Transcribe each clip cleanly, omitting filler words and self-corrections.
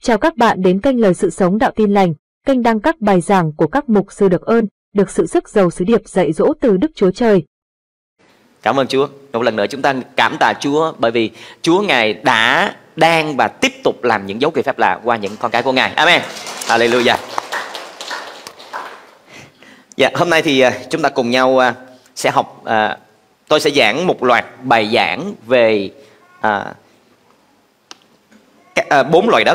Chào các bạn đến kênh Lời Sự Sống Đạo Tin Lành, kênh đăng các bài giảng của các mục sư được ơn, được sự sức giàu sứ điệp dạy dỗ từ Đức Chúa Trời. Cảm ơn Chúa. Một lần nữa chúng ta cảm tạ Chúa bởi vì Chúa Ngài đã, đang và tiếp tục làm những dấu kỳ phép lạ qua những con cái của Ngài. Amen. Hallelujah. Dạ, hôm nay thì chúng ta cùng nhau sẽ học, tôi sẽ giảng một loạt bài giảng về 4 loại đất.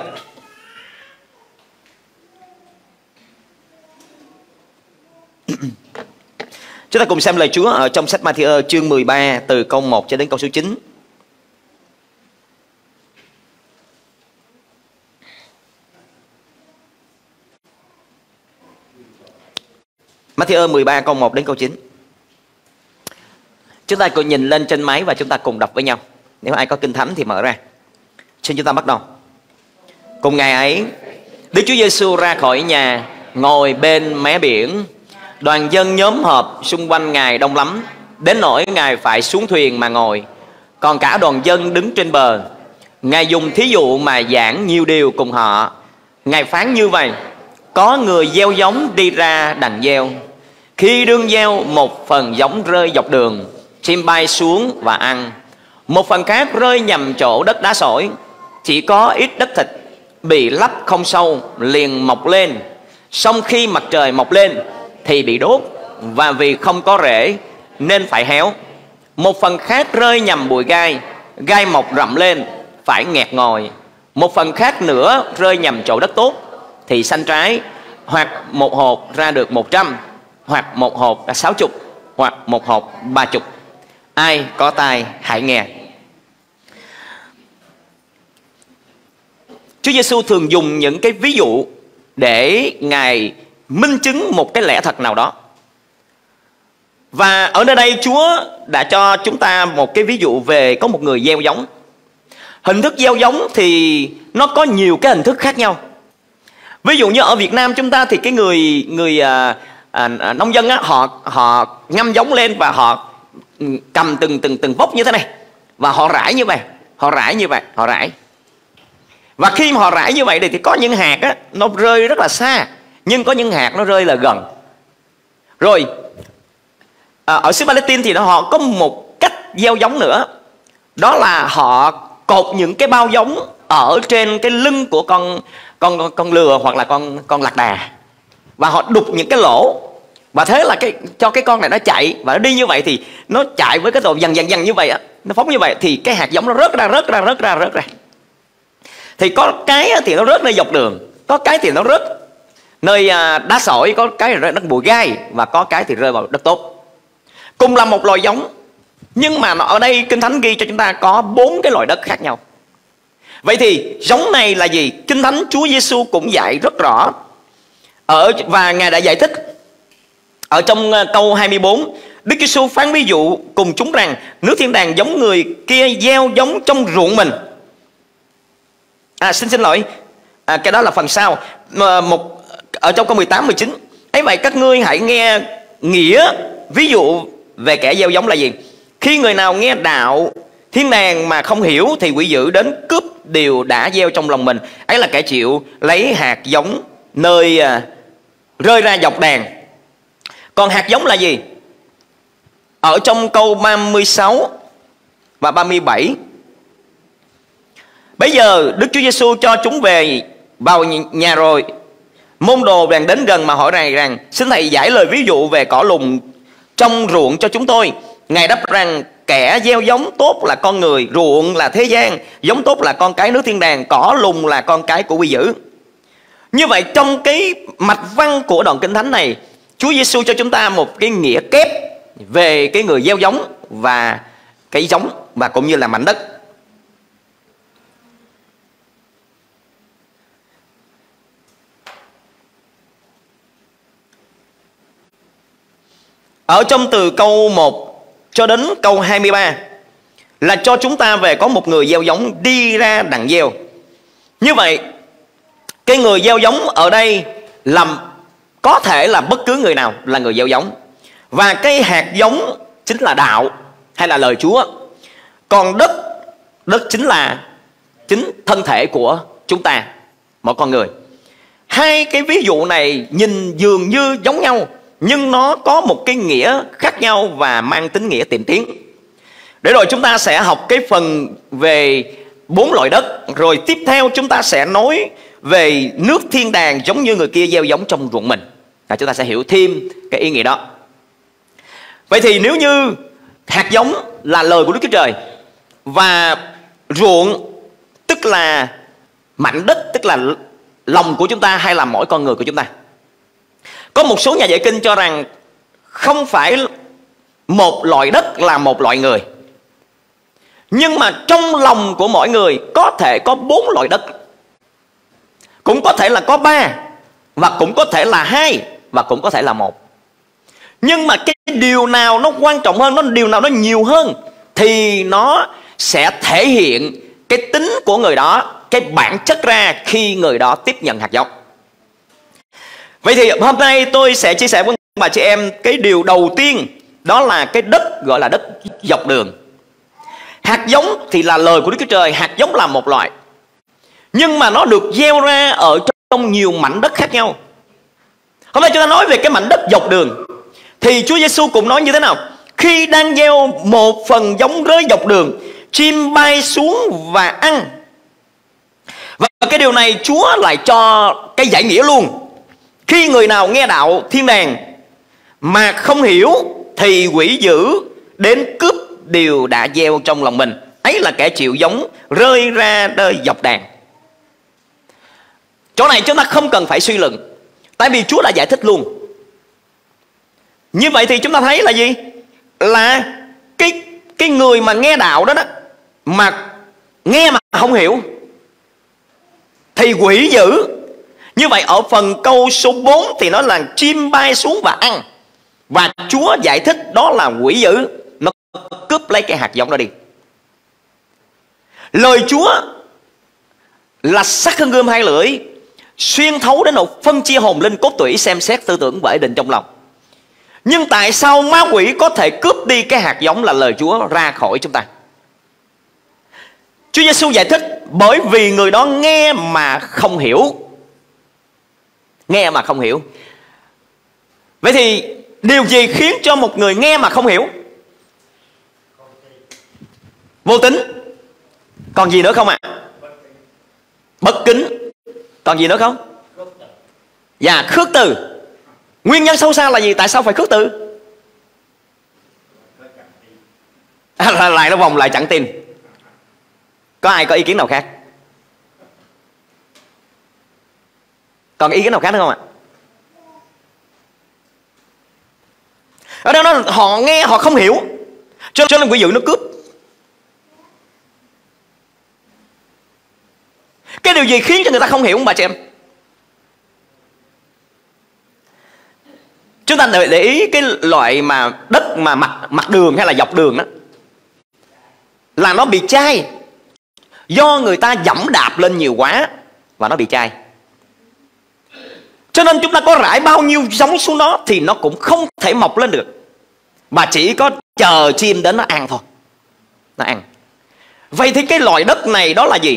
Chúng ta cùng xem lời Chúa ở trong sách Ma-thi-ơ chương 13 từ câu 1 cho đến câu số 9. Ma-thi-ơ 13 câu 1 đến câu 9. Chúng ta cùng nhìn lên trên máy và chúng ta cùng đọc với nhau. Nếu ai có kinh thánh thì mở ra. Xin chúng ta bắt đầu. Cùng ngày ấy, Đức Chúa Giêsu ra khỏi nhà, ngồi bên mé biển. Đoàn dân nhóm họp xung quanh Ngài đông lắm, đến nỗi Ngài phải xuống thuyền mà ngồi, còn cả đoàn dân đứng trên bờ. Ngài dùng thí dụ mà giảng nhiều điều cùng họ. Ngài phán như vậy: có người gieo giống đi ra đặng gieo. Khi đương gieo, một phần giống rơi dọc đường, chim bay xuống và ăn. Một phần khác rơi nhầm chỗ đất đá sỏi, chỉ có ít đất thịt, bị lấp không sâu, liền mọc lên. Song khi mặt trời mọc lên thì bị đốt, và vì không có rễ nên phải héo. Một phần khác rơi nhầm bụi gai, gai mọc rậm lên, phải nghẹt ngòi. Một phần khác nữa rơi nhầm chỗ đất tốt, thì xanh trái, hoặc một hột ra được 100, hoặc một hột ra 60, hoặc một hột 30. Ai có tai hãy nghe. Chúa Giêsu thường dùng những cái ví dụ để Ngài minh chứng một cái lẽ thật nào đó. Và ở nơi đây Chúa đã cho chúng ta một cái ví dụ về có một người gieo giống. Hình thức gieo giống thì nó có nhiều cái hình thức khác nhau. Ví dụ như ở Việt Nam chúng ta thì cái người nông dân á, họ ngâm giống lên và họ cầm từng vốc như thế này, và họ rải như vậy, họ rải. Và khi mà họ rải như vậy thì có những hạt á, nó rơi rất là xa, nhưng có những hạt nó rơi là gần. Rồi ở xứ Palestine thì họ có một cách gieo giống nữa. Đó là họ cột những cái bao giống ở trên cái lưng của con lừa hoặc là con lạc đà, và họ đục những cái lỗ. Và thế là cho cái con này nó chạy, và nó đi như vậy thì nó chạy với cái độ dần như vậy á, nó phóng như vậy thì cái hạt giống nó rớt ra. Thì có cái thì nó rớt nơi dọc đường, có cái thì nó rớt nơi đá sỏi, có cái rơi đất bụi gai, và có cái thì rơi vào đất tốt. Cùng là một loài giống, nhưng mà ở đây Kinh Thánh ghi cho chúng ta có 4 cái loại đất khác nhau. Vậy thì giống này là gì? Kinh Thánh Chúa Giêsu cũng dạy rất rõ và Ngài đã giải thích ở trong câu 24. Đức Giêsu phán ví dụ cùng chúng rằng nước thiên đàng giống người kia gieo giống trong ruộng mình. Xin lỗi, cái đó là phần sau. Ở trong câu 18, 19: ấy vậy các ngươi hãy nghe nghĩa ví dụ về kẻ gieo giống là gì. Khi người nào nghe đạo thiên đàng mà không hiểu, thì quỷ dữ đến cướp điều đã gieo trong lòng mình. Ấy là kẻ chịu lấy hạt giống nơi rơi ra dọc đàn. Còn hạt giống là gì? Ở trong câu 36 và 37: bây giờ Đức Chúa Giêsu cho chúng về vào nhà rồi. Môn đồ bèn đến gần mà hỏi rằng: xin thầy giải lời ví dụ về cỏ lùng trong ruộng cho chúng tôi. Ngài đáp rằng: kẻ gieo giống tốt là con người, ruộng là thế gian, giống tốt là con cái nước thiên đàng, cỏ lùng là con cái của quỷ dữ. Như vậy trong cái mạch văn của đoạn Kinh Thánh này, Chúa Giêsu cho chúng ta một cái nghĩa kép về cái người gieo giống và cái giống, và cũng như là mảnh đất. Ở trong từ câu 1 cho đến câu 23 là cho chúng ta về có một người gieo giống đi ra đặng gieo. Như vậy cái người gieo giống ở đây có thể là bất cứ người nào là người gieo giống. Và cái hạt giống chính là đạo hay là lời Chúa. Còn đất chính là thân thể của chúng ta. mỗi con người. Hai cái ví dụ này nhìn dường như giống nhau, nhưng nó có một cái nghĩa khác nhau và mang tính nghĩa tiệm tiến. Để rồi chúng ta sẽ học cái phần về 4 loại đất. Rồi tiếp theo chúng ta sẽ nói về nước thiên đàng giống như người kia gieo giống trong ruộng mình. Chúng ta sẽ hiểu thêm cái ý nghĩa đó. Vậy thì nếu như hạt giống là lời của Đức Chúa Trời, và ruộng tức là mảnh đất, tức là lòng của chúng ta hay là mỗi con người của chúng ta. Có một số nhà giải kinh cho rằng không phải một loại đất là một loại người, nhưng mà trong lòng của mỗi người có thể có 4 loại đất. Cũng có thể là có 3, và cũng có thể là 2, và cũng có thể là 1. Nhưng mà cái điều nào nó quan trọng hơn, điều nào nó nhiều hơn, thì nó sẽ thể hiện cái tính của người đó, cái bản chất ra khi người đó tiếp nhận hạt giống. Vậy thì hôm nay tôi sẽ chia sẻ với bà chị em cái điều đầu tiên, đó là cái đất gọi là đất dọc đường. Hạt giống thì là lời của Đức Chúa Trời, hạt giống là một loại, nhưng mà nó được gieo ra ở trong nhiều mảnh đất khác nhau. Hôm nay chúng ta nói về cái mảnh đất dọc đường, thì Chúa Giêsu cũng nói như thế nào? Khi đang gieo một phần giống rơi dọc đường, chim bay xuống và ăn. Và cái điều này Chúa lại cho cái giải nghĩa luôn. Khi người nào nghe đạo thiên đàng mà không hiểu, thì quỷ dữ đến cướp điều đã gieo trong lòng mình. Ấy là kẻ chịu giống rơi ra nơi dọc đàng. Chỗ này chúng ta không cần phải suy luận, tại vì Chúa đã giải thích luôn. Như vậy thì chúng ta thấy là gì? Là cái người mà nghe đạo đó mà nghe mà không hiểu thì quỷ dữ. Như vậy ở phần câu số 4 thì nói là chim bay xuống và ăn. Và Chúa giải thích đó là quỷ dữ, nó cướp lấy cái hạt giống đó đi. Lời Chúa là sắc hơn gươm 2 lưỡi, xuyên thấu đến nỗi phân chia hồn linh cốt tủy, xem xét tư tưởng và ý định trong lòng. Nhưng tại sao ma quỷ có thể cướp đi cái hạt giống là lời Chúa ra khỏi chúng ta? Chúa Giêsu giải thích bởi vì người đó nghe mà không hiểu. Nghe mà không hiểu. Vậy thì điều gì khiến cho một người nghe mà không hiểu? Vô tín. Còn gì nữa không ạ? Bất kính. Còn gì nữa không? Dạ, khước từ. Nguyên nhân sâu xa là gì? Tại sao phải khước từ? Lại nó vòng lại chẳng tin. Có ai có ý kiến nào khác? Còn ý kiến nào khác nữa không ạ? Ở đây nó họ nghe họ không hiểu, cho nên quỷ dữ nó cướp. Cái điều gì khiến cho người ta không hiểu không bà chị em? Chúng ta để ý cái loại mà đất mà mặt đường hay là dọc đường đó, là nó bị chai. Do người ta dẫm đạp lên nhiều quá và nó bị chai. Cho nên chúng ta có rải bao nhiêu giống xuống đó thì nó cũng không thể mọc lên được, mà chỉ có chờ chim đến nó ăn thôi. Nó ăn. Vậy thì cái loại đất này đó là gì?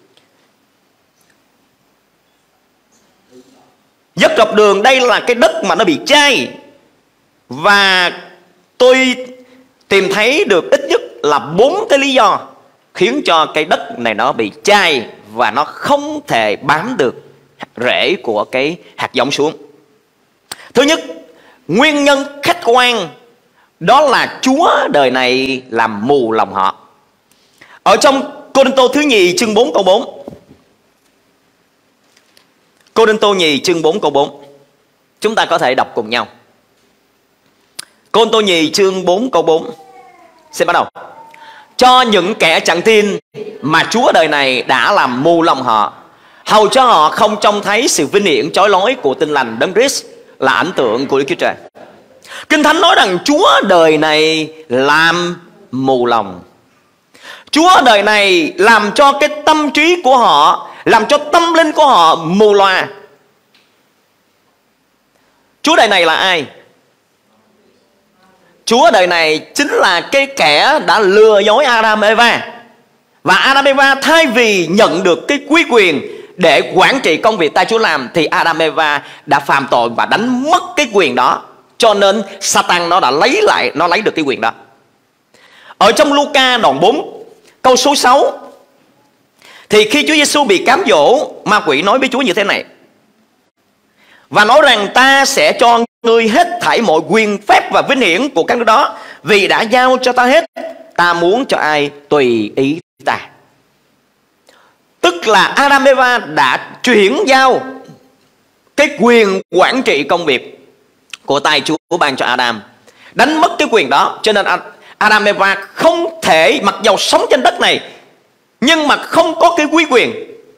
Dốc dọc đường đây là cái đất mà nó bị chai. Và tôi tìm thấy được ít nhất là 4 cái lý do khiến cho cái đất này nó bị chai và nó không thể bám được rễ của cái hạt giống xuống. Thứ nhất, nguyên nhân khách quan đó là Chúa đời này làm mù lòng họ. Ở trong Cô-rinh-tô thứ nhì chương 4 câu 4. Cô-rinh-tô nhì chương 4 câu 4. Chúng ta có thể đọc cùng nhau. Cô-rinh-tô nhì chương 4 câu 4. Xin bắt đầu. Cho những kẻ chẳng tin mà Chúa đời này đã làm mù lòng họ, hầu cho họ không trông thấy sự vinh hiển chói lói của Tin lành Đấng Christ là ảnh tượng của Đức Chúa Trời. Kinh Thánh nói rằng Chúa đời này làm mù lòng. Chúa đời này làm cho cái tâm trí của họ, làm cho tâm linh của họ mù loà. Chúa đời này là ai? Chúa đời này chính là cái kẻ đã lừa dối Adam Eva. Và Adam Eva thay vì nhận được cái quý quyền để quản trị công việc tay Chúa làm, thì Adam Eva đã phạm tội và đánh mất cái quyền đó. Cho nên Satan nó đã lấy được cái quyền đó. Ở trong Luca đoạn 4 câu số 6, thì khi Chúa Giêsu bị cám dỗ, ma quỷ nói với Chúa như thế này, và nói rằng ta sẽ cho ngươi hết thảy mọi quyền phép và vinh hiển của các nước đó, vì đã giao cho ta hết, ta muốn cho ai tùy ý ta. Tức là Adam Eva đã chuyển giao cái quyền quản trị công việc của tay Chúa ban cho Adam, đánh mất cái quyền đó. Cho nên Adam Eva không thể, mặc dầu sống trên đất này nhưng mà không có cái quý quyền.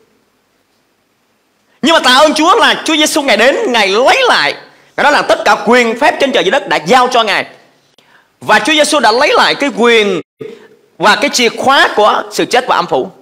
Nhưng mà tạ ơn Chúa là Chúa Giêsu Ngài đến, Ngài lấy lại. Ngài nói là tất cả quyền phép trên trời dưới đất đã giao cho Ngài. Và Chúa Giêsu đã lấy lại cái quyền và cái chìa khóa của sự chết và âm phủ.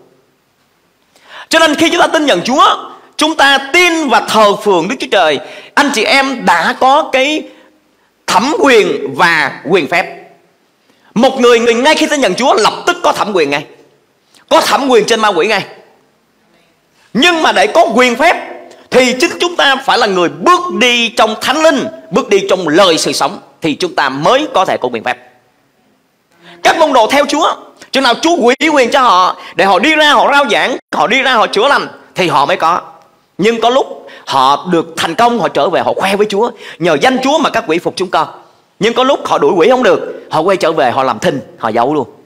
Cho nên khi chúng ta tin nhận Chúa, chúng ta tin và thờ phượng Đức Chúa Trời, anh chị em đã có cái thẩm quyền và quyền phép. Một người ngay khi tin nhận Chúa lập tức có thẩm quyền ngay, có thẩm quyền trên ma quỷ ngay. Nhưng mà để có quyền phép thì chính chúng ta phải là người bước đi trong thánh linh, bước đi trong lời sự sống, thì chúng ta mới có thể có quyền phép. Các môn đồ theo Chúa, chừng nào Chúa ủy quyền cho họ để họ đi ra họ rao giảng, họ đi ra họ chữa lành, thì họ mới có. Nhưng có lúc họ được thành công, họ trở về họ khoe với Chúa, nhờ danh Chúa mà các quỷ phục chúng con. Nhưng có lúc họ đuổi quỷ không được, họ quay trở về họ làm thinh, họ giấu luôn.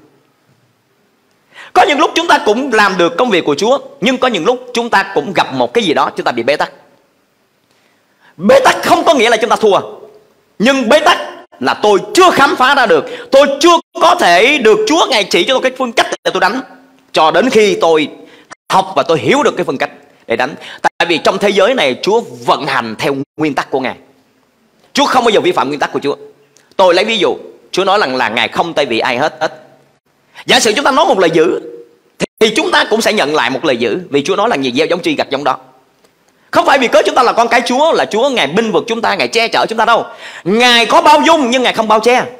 Có những lúc chúng ta cũng làm được công việc của Chúa, nhưng có những lúc chúng ta cũng gặp một cái gì đó chúng ta bị bế tắc. Bế tắc không có nghĩa là chúng ta thua, nhưng bế tắc là tôi chưa khám phá ra được, tôi chưa có thể được Chúa Ngài chỉ cho tôi cái phương cách để tôi đánh, cho đến khi tôi học và tôi hiểu được cái phương cách để đánh. Tại vì trong thế giới này Chúa vận hành theo nguyên tắc của Ngài, Chúa không bao giờ vi phạm nguyên tắc của Chúa. Tôi lấy ví dụ, Chúa nói rằng là Ngài không tay vì ai hết. Giả sử chúng ta nói một lời dữ thì chúng ta cũng sẽ nhận lại một lời dữ, vì Chúa nói là gì? Gieo giống chi gặt giống đó. Không phải vì cớ chúng ta là con cái Chúa là Chúa Ngài binh vực chúng ta, Ngài che chở chúng ta đâu. Ngài có bao dung nhưng Ngài không bao che.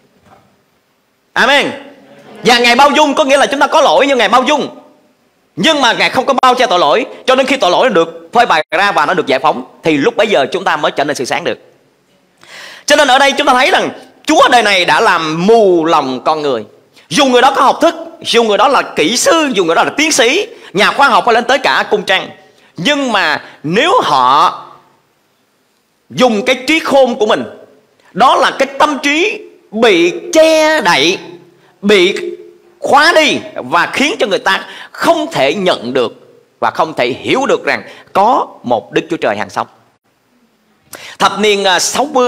Amen. Và Ngài bao dung có nghĩa là chúng ta có lỗi nhưng Ngài bao dung, nhưng mà Ngài không có bao che tội lỗi. Cho nên khi tội lỗi được phơi bày ra và nó được giải phóng, thì lúc bấy giờ chúng ta mới trở nên sự sáng được. Cho nên ở đây chúng ta thấy rằng Chúa đời này đã làm mù lòng con người. Dù người đó có học thức, dù người đó là kỹ sư, dù người đó là tiến sĩ, nhà khoa học hay lên tới cả cung trăng, nhưng mà nếu họ dùng cái trí khôn của mình, đó là cái tâm trí bị che đậy, bị khóa đi, và khiến cho người ta không thể nhận được và không thể hiểu được rằng có một Đức Chúa Trời hàng sống. Thập niên 60,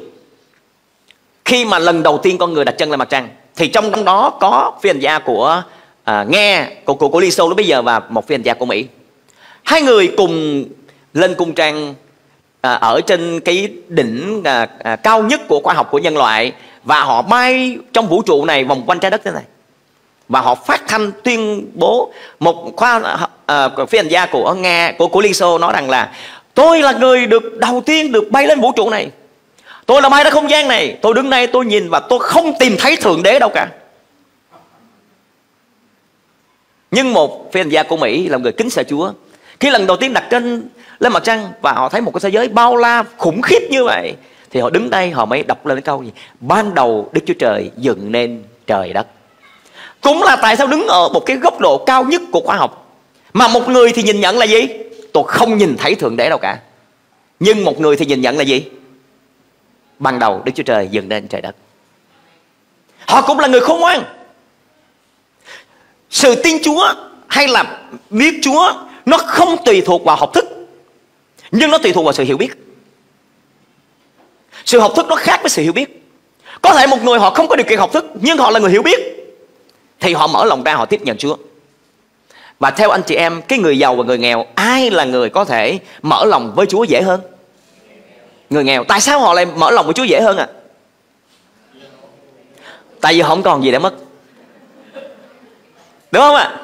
khi mà lần đầu tiên con người đặt chân lên mặt trăng, thì trong đó có phi hành gia của Nga, của Liên Xô lúc bấy giờ, và một phi hành gia của Mỹ. Hai người cùng lên cung trăng ở trên cái đỉnh cao nhất của khoa học của nhân loại, và họ bay trong vũ trụ này vòng quanh trái đất thế này, và họ phát thanh tuyên bố. Một phi hành gia của Nga, của Liên Xô nói rằng là tôi là người đầu tiên được bay lên vũ trụ này, tôi là bay ra không gian này, tôi đứng đây tôi nhìn và tôi không tìm thấy Thượng Đế đâu cả. Nhưng một phi hành gia của Mỹ là người kính sợ Chúa, khi lần đầu tiên đặt chân lên mặt trăng và họ thấy một cái thế giới bao la khủng khiếp như vậy, thì họ đứng đây họ mới đọc lên cái câu gì? Ban đầu Đức Chúa Trời dựng nên trời đất. Cũng là tại sao đứng ở một cái góc độ cao nhất của khoa học, mà một người thì nhìn nhận là gì? Tôi không nhìn thấy Thượng Đế đâu cả. Nhưng một người thì nhìn nhận là gì? Ban đầu Đức Chúa Trời dựng nên trời đất. Họ cũng là người khôn ngoan. Sự tin Chúa hay là biết Chúa nó không tùy thuộc vào học thức, nhưng nó tùy thuộc vào sự hiểu biết. Sự học thức nó khác với sự hiểu biết. Có thể một người họ không có điều kiện học thức, nhưng họ là người hiểu biết, thì họ mở lòng ra họ tiếp nhận Chúa. Và theo anh chị em, cái người giàu và người nghèo, ai là người có thể mở lòng với Chúa dễ hơn? Người nghèo. Tại sao họ lại mở lòng với Chúa dễ hơn ạ? Tại vì họ không còn gì để mất, đúng không ạ?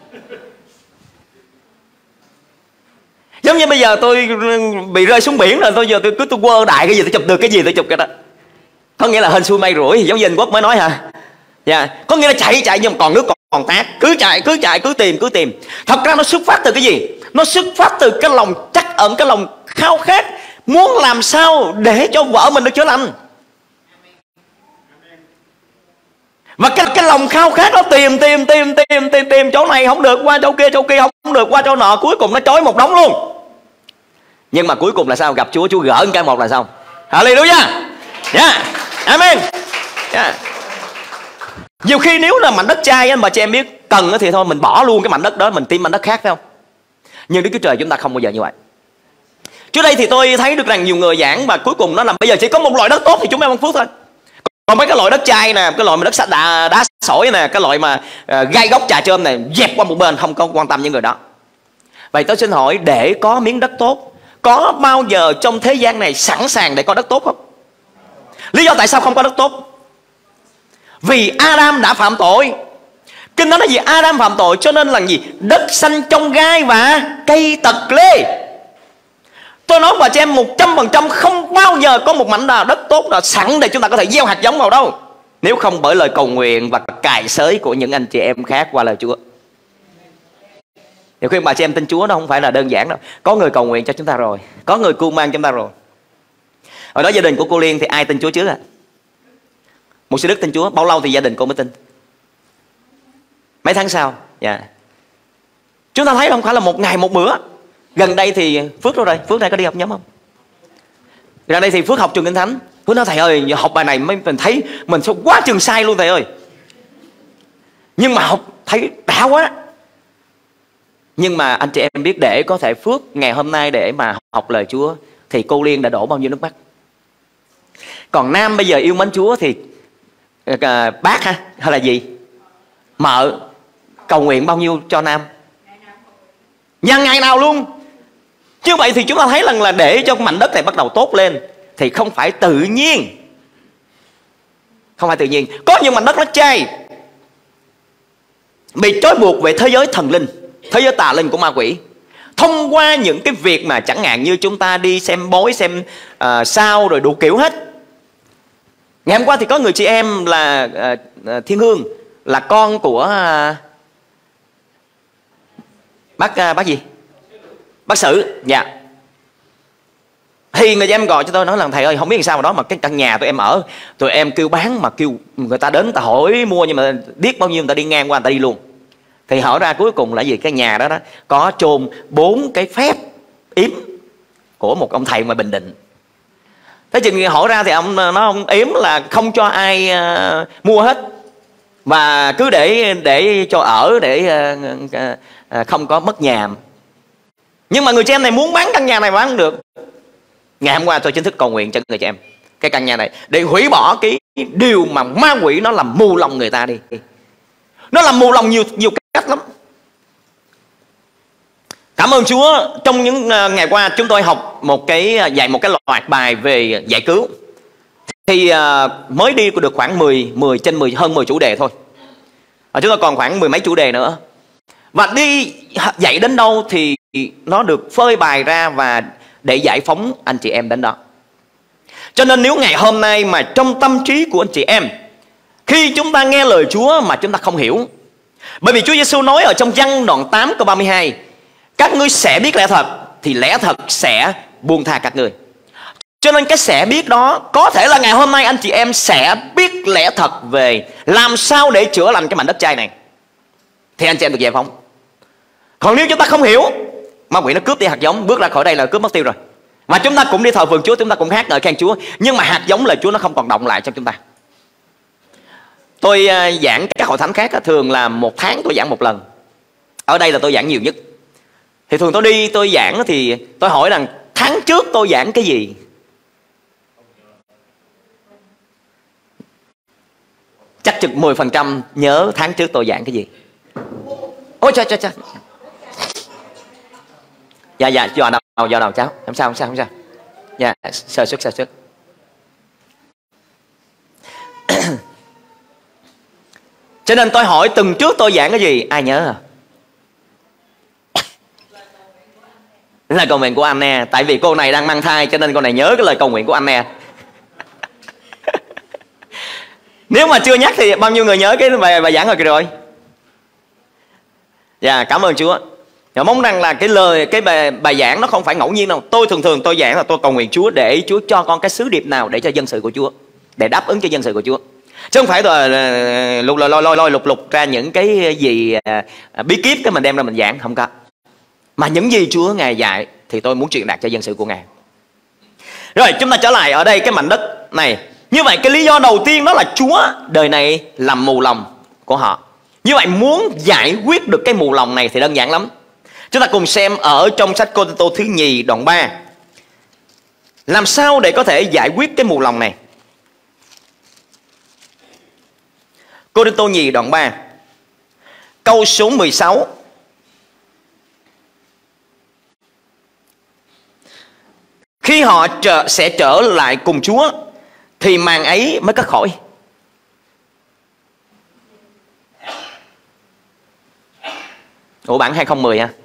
Giống như bây giờ tôi bị rơi xuống biển rồi, tôi quơ đại cái gì tôi chụp được cái gì tôi chụp cái đó. Có nghĩa là hên xui may rủi, giống như anh Quốc mới nói hả? Dạ, có nghĩa là chạy nhưng mà còn nước còn tát, cứ chạy cứ tìm. Thật ra nó xuất phát từ cái gì? Nó xuất phát từ cái lòng trắc ẩn, cái lòng khao khát muốn làm sao để cho vợ mình được chữa lành. Và cái lòng khao khát nó tìm chỗ này không được, qua chỗ kia không được, qua chỗ nọ, cuối cùng nó chói một đống luôn. Nhưng mà cuối cùng là sao? Gặp Chúa, Chúa gỡ cái một là xong. Hallelujah. Yeah. Amen. Yeah. Nhiều khi nếu là mảnh đất chai mà chị em biết cần thì thôi mình bỏ luôn cái mảnh đất đó, mình tìm mảnh đất khác, phải không? Nhưng Đức Chúa Trời chúng ta không bao giờ như vậy. Trước đây thì tôi thấy được rằng nhiều người giảng và cuối cùng nó là bây giờ chỉ có một loại đất tốt thì chúng em ăn phước thôi. Còn mấy cái loại đất chai nè, cái loại mà đất sạch đá sỏi nè, cái loại mà gai góc trà trôm này, dẹp qua một bên, không có quan tâm những người đó. Vậy tôi xin hỏi, để có miếng đất tốt, có bao giờ trong thế gian này sẵn sàng để có đất tốt không? Lý do tại sao không có đất tốt? Vì Adam đã phạm tội. Kinh nói là gì? Adam phạm tội cho nên là gì? Đất xanh trong gai và cây tật lê. Tôi nói và cho em 100% không bao giờ có một mảnh đất tốt nào sẵn để chúng ta có thể gieo hạt giống vào đâu. Nếu không bởi lời cầu nguyện và cài xới của những anh chị em khác qua lời Chúa. Nhiều khi bà chị em tin Chúa nó không phải là đơn giản đâu. Có người cầu nguyện cho chúng ta rồi, có người cưu mang chúng ta rồi. Hồi đó gia đình của cô Liên thì ai tin Chúa trước ạ? Một sư Đức tin Chúa. Bao lâu thì gia đình cô mới tin? Mấy tháng sau. Dạ. Chúng ta thấy không phải là một ngày một bữa. Gần đây thì Phước đâu đây? Phước này có đi học nhóm không? Gần đây thì Phước học trường Kinh Thánh. Phước nói thầy ơi, học bài này mình thấy mình sao quá chừng sai luôn thầy ơi. Nhưng mà học thấy đã quá. Nhưng mà anh chị em biết, để có thể Phước ngày hôm nay để mà học lời Chúa thì cô Liên đã đổ bao nhiêu nước mắt. Còn Nam bây giờ yêu mến Chúa thì bác ha, hay là gì? Mợ cầu nguyện bao nhiêu cho Nam? Nhân ngày nào luôn. Như vậy thì chúng ta thấy rằng là để cho mảnh đất này bắt đầu tốt lên thì không phải tự nhiên. Không phải tự nhiên. Có những mảnh đất nó chai, bị trói buộc về thế giới thần linh, thế giới tà linh của ma quỷ, thông qua những cái việc mà chẳng hạn như chúng ta đi xem bói, xem sao rồi đủ kiểu hết. Ngày hôm qua thì có người chị em là Thiên Hương, là con của bác gì? Bác Sử. Dạ. Thì người chị em gọi cho tôi nói là thầy ơi, không biết làm sao mà đó mà cái căn nhà tụi em ở, tụi em kêu bán mà kêu người ta đến, người ta hỏi mua, nhưng mà biết bao nhiêu người ta đi ngang qua người ta đi luôn. Thì hỏi ra cuối cùng là gì? Cái nhà đó có chôn 4 cái phép yếm của một ông thầy ngoài Bình Định. Thế trình hỏi ra thì ông yếm là không cho ai mua hết, và cứ để cho ở, để không có mất nhà. Nhưng mà người chị em này muốn bán căn nhà này bán không được. Ngày hôm qua tôi chính thức cầu nguyện cho người chị em cái căn nhà này để hủy bỏ cái điều mà ma quỷ nó làm mù lòng người ta đi. Nó làm mù lòng nhiều cách lắm. Cảm ơn Chúa, trong những ngày qua chúng tôi học dạy một cái loạt bài về giải cứu. Thì mới đi được khoảng 10 trên 10, hơn 10 chủ đề thôi. Chúng tôi còn khoảng 10 mấy chủ đề nữa. Và đi dạy đến đâu thì nó được phơi bày ra và để giải phóng anh chị em đến đó. Cho nên nếu ngày hôm nay mà trong tâm trí của anh chị em, khi chúng ta nghe lời Chúa mà chúng ta không hiểu, bởi vì Chúa Giêsu nói ở trong Giăng đoạn 8 câu 32, các ngươi sẽ biết lẽ thật thì lẽ thật sẽ buông tha các ngươi. Cho nên cái sẽ biết đó có thể là ngày hôm nay anh chị em sẽ biết lẽ thật về làm sao để chữa lành cái mảnh đất chai này, thì anh chị em được giải phóng. Còn nếu chúng ta không hiểu, ma quỷ nó cướp đi hạt giống, bước ra khỏi đây là cướp mất tiêu rồi. Và chúng ta cũng đi thờ phượng Chúa, chúng ta cũng hát ngợi khen Chúa, nhưng mà hạt giống lời Chúa nó không còn động lại trong chúng ta. Tôi giảng các hội thánh khác thường là 1 tháng tôi giảng 1 lần. Ở đây là tôi giảng nhiều nhất. Thì thường tôi giảng thì tôi hỏi rằng tháng trước tôi giảng cái gì? Chắc chừng 10% nhớ tháng trước tôi giảng cái gì. Ôi trời. Dạ giờ đầu cháu. Không sao. Dạ, sơ xuất. Cho nên tôi hỏi tuần trước tôi giảng cái gì, ai nhớ à? Lời cầu nguyện của Anne. Tại vì cô này đang mang thai cho nên cô này nhớ cái lời cầu nguyện của Anne. Nếu mà chưa nhắc thì bao nhiêu người nhớ cái bài giảng rồi kìa rồi. Dạ, cảm ơn Chúa. Và mong rằng là cái bài giảng nó không phải ngẫu nhiên đâu. Tôi thường tôi giảng là tôi cầu nguyện Chúa để Chúa cho con cái sứ điệp nào để cho dân sự của Chúa, để đáp ứng cho dân sự của Chúa. Chứ không phải là lục lục ra những cái gì bí kíp cái mình đem ra mình giảng, không có. Mà những gì Chúa Ngài dạy thì tôi muốn truyền đạt cho dân sự của Ngài. Rồi chúng ta trở lại ở đây cái mảnh đất này. Như vậy cái lý do đầu tiên đó là Chúa đời này làm mù lòng của họ. Như vậy muốn giải quyết được cái mù lòng này thì đơn giản lắm. Chúng ta cùng xem ở trong sách Cô-rinh-tô thứ nhì đoạn 3. Làm sao để có thể giải quyết cái mù lòng này? Cô-rinh-tô nhì đoạn 3 câu số 16. Khi họ sẽ trở lại cùng Chúa thì màn ấy mới cất khỏi. Ủa bản 2010 ha.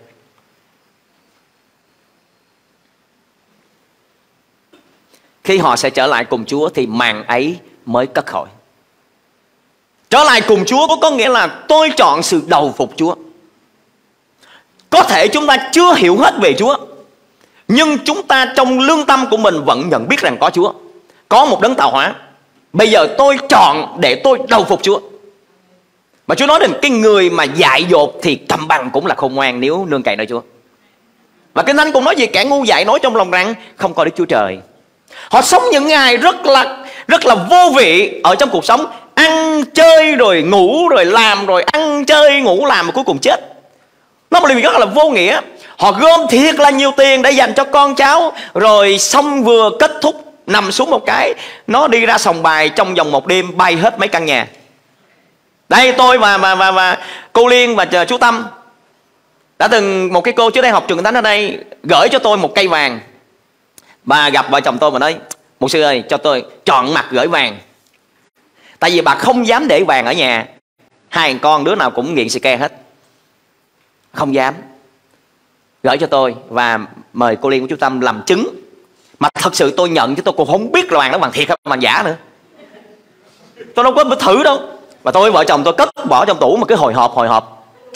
Khi họ sẽ trở lại cùng Chúa thì màn ấy mới cất khỏi. Trở lại cùng Chúa có nghĩa là tôi chọn sự đầu phục Chúa. Có thể chúng ta chưa hiểu hết về Chúa, nhưng chúng ta trong lương tâm của mình vẫn nhận biết rằng có Chúa, có một đấng tạo hóa. Bây giờ tôi chọn để tôi đầu phục Chúa. Mà Chúa nói rằng cái người mà dại dột thì cầm bằng cũng là khôn ngoan nếu nương cậy nơi Chúa. Và Kinh Thánh cũng nói gì? Kẻ ngu dại nói trong lòng rằng không có Đức Chúa Trời. Họ sống những ngày rất là vô vị ở trong cuộc sống, ăn chơi rồi ngủ rồi làm, rồi ăn chơi ngủ làm mà cuối cùng chết. Nó một điều rất là vô nghĩa. Họ gom thiệt là nhiều tiền để dành cho con cháu, rồi xong vừa kết thúc nằm xuống một cái, nó đi ra sòng bài trong vòng một đêm bay hết mấy căn nhà. Đây tôi và cô Liên và chú Tâm đã từng, một cái cô trước đây học trường Kinh Thánh ở đây gửi cho tôi một cây vàng. Bà gặp vợ chồng tôi và nói: mục sư ơi, cho tôi chọn mặt gửi vàng. Tại vì bà không dám để vàng ở nhà. Hai con đứa nào cũng nghiện xì ke hết, không dám. Gửi cho tôi và mời cô Liên của chú Tâm làm chứng. Mà thật sự tôi nhận chứ tôi cũng không biết là vàng đó vàng thiệt hay vàng giả nữa. Tôi đâu có thử đâu. Và tôi với vợ chồng tôi cất bỏ trong tủ mà cứ hồi hộp.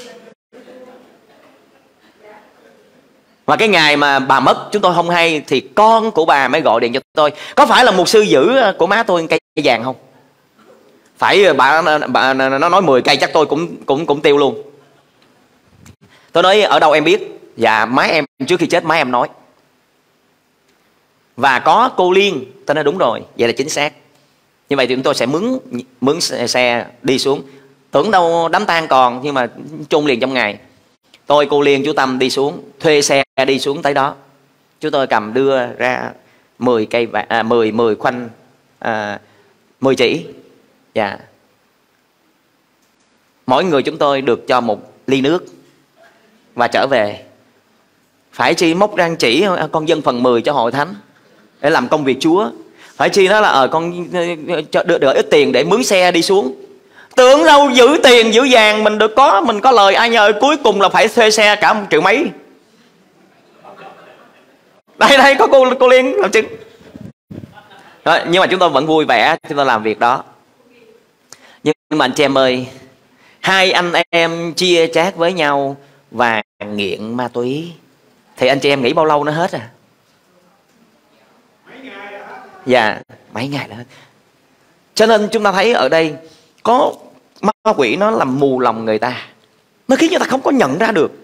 Và cái ngày mà bà mất chúng tôi không hay thì con của bà mới gọi điện cho tôi: có phải là mục sư giữ của má tôi cây vàng không? Phải, bà nó nói 10 cây chắc tôi cũng tiêu luôn. Tôi nói: ở đâu em biết? Dạ má em trước khi chết má em nói. Và có cô Liên. Tôi nói đúng rồi, vậy là chính xác. Như vậy thì chúng tôi sẽ mướn xe đi xuống. Tưởng đâu đám tang còn, nhưng mà chôn liền trong ngày. Tôi, cô Liên, chú Tâm đi xuống, thuê xe đi xuống tới đó. Chúng tôi cầm đưa ra 10 cây 10 khoanh 10 chỉ. Dạ. Mỗi người chúng tôi được cho một ly nước và trở về. Phải chi móc răng chỉ con dân phần 10 cho hội thánh để làm công việc Chúa. Phải chi đó là con được ít tiền để mướn xe đi xuống. Tưởng đâu giữ tiền giữ vàng mình có lời, ai nhờ cuối cùng là phải thuê xe cả 1 triệu mấy. Đây có cô Liên làm chứng. Đó, nhưng mà chúng tôi vẫn vui vẻ chúng tôi làm việc đó. Nhưng mà anh chị em ơi, hai anh em chia chác với nhau và nghiện ma túy thì anh chị em nghĩ bao lâu nó hết à? Dạ, mấy ngày là hết. Cho nên chúng ta thấy ở đây có ma quỷ nó làm mù lòng người ta, nó khiến người ta không có nhận ra được.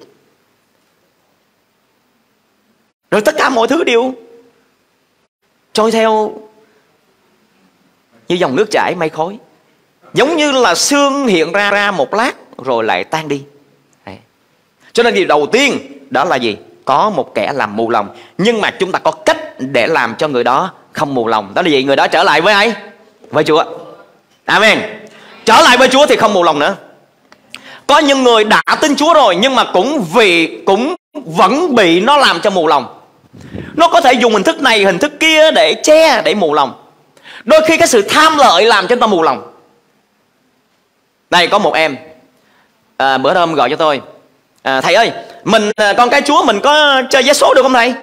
Rồi tất cả mọi thứ đều trôi theo như dòng nước chảy mây khói, giống như là sương hiện ra một lát rồi lại tan đi. Đấy. Cho nên điều đầu tiên đó là gì? Có một kẻ làm mù lòng. Nhưng mà chúng ta có cách để làm cho người đó không mù lòng. Đó là gì? Người đó trở lại với ai? Với Chúa. Amen. Trở lại với Chúa thì không mù lòng nữa. Có những người đã tin Chúa rồi nhưng mà cũng vẫn bị nó làm cho mù lòng. Nó có thể dùng hình thức này hình thức kia để che, để mù lòng. Đôi khi cái sự tham lợi làm cho người ta mù lòng. Đây có một em bữa hôm gọi cho tôi: thầy ơi, con cái Chúa mình có chơi vé số được không thầy?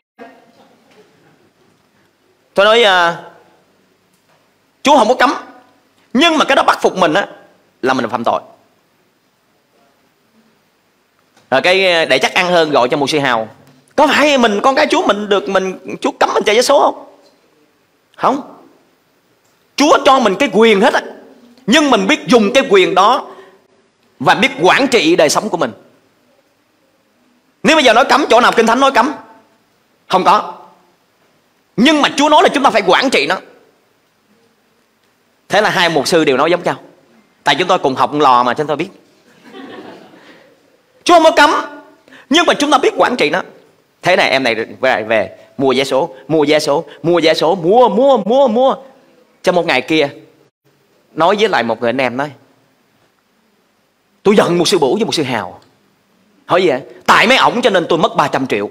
Tôi nói Chúa không có cấm, nhưng mà cái đó bắt phục mình á là mình phạm tội. Rồi cái để chắc ăn hơn gọi cho mục sư Hào. Có phải mình con cái Chúa mình được Chúa cấm mình chạy vé số không? Không. Chúa cho mình cái quyền hết á, nhưng mình biết dùng cái quyền đó và biết quản trị đời sống của mình. Nếu bây giờ nói cấm, chỗ nào Kinh Thánh nói cấm? Không có. Nhưng mà Chúa nói là chúng ta phải quản trị nó. Thế là hai mục sư đều nói giống nhau. Tại chúng tôi cùng học lò mà chúng tôi biết. Chúa không có cấm, nhưng mà chúng ta biết quản trị nó. Thế này em này về mua vé số, mua. Trong một ngày kia nói với lại một người anh em nói: tôi giận một sư Bửu với một sư Hào. Hỏi gì vậy? Tại mấy ổng cho nên tôi mất 300 triệu.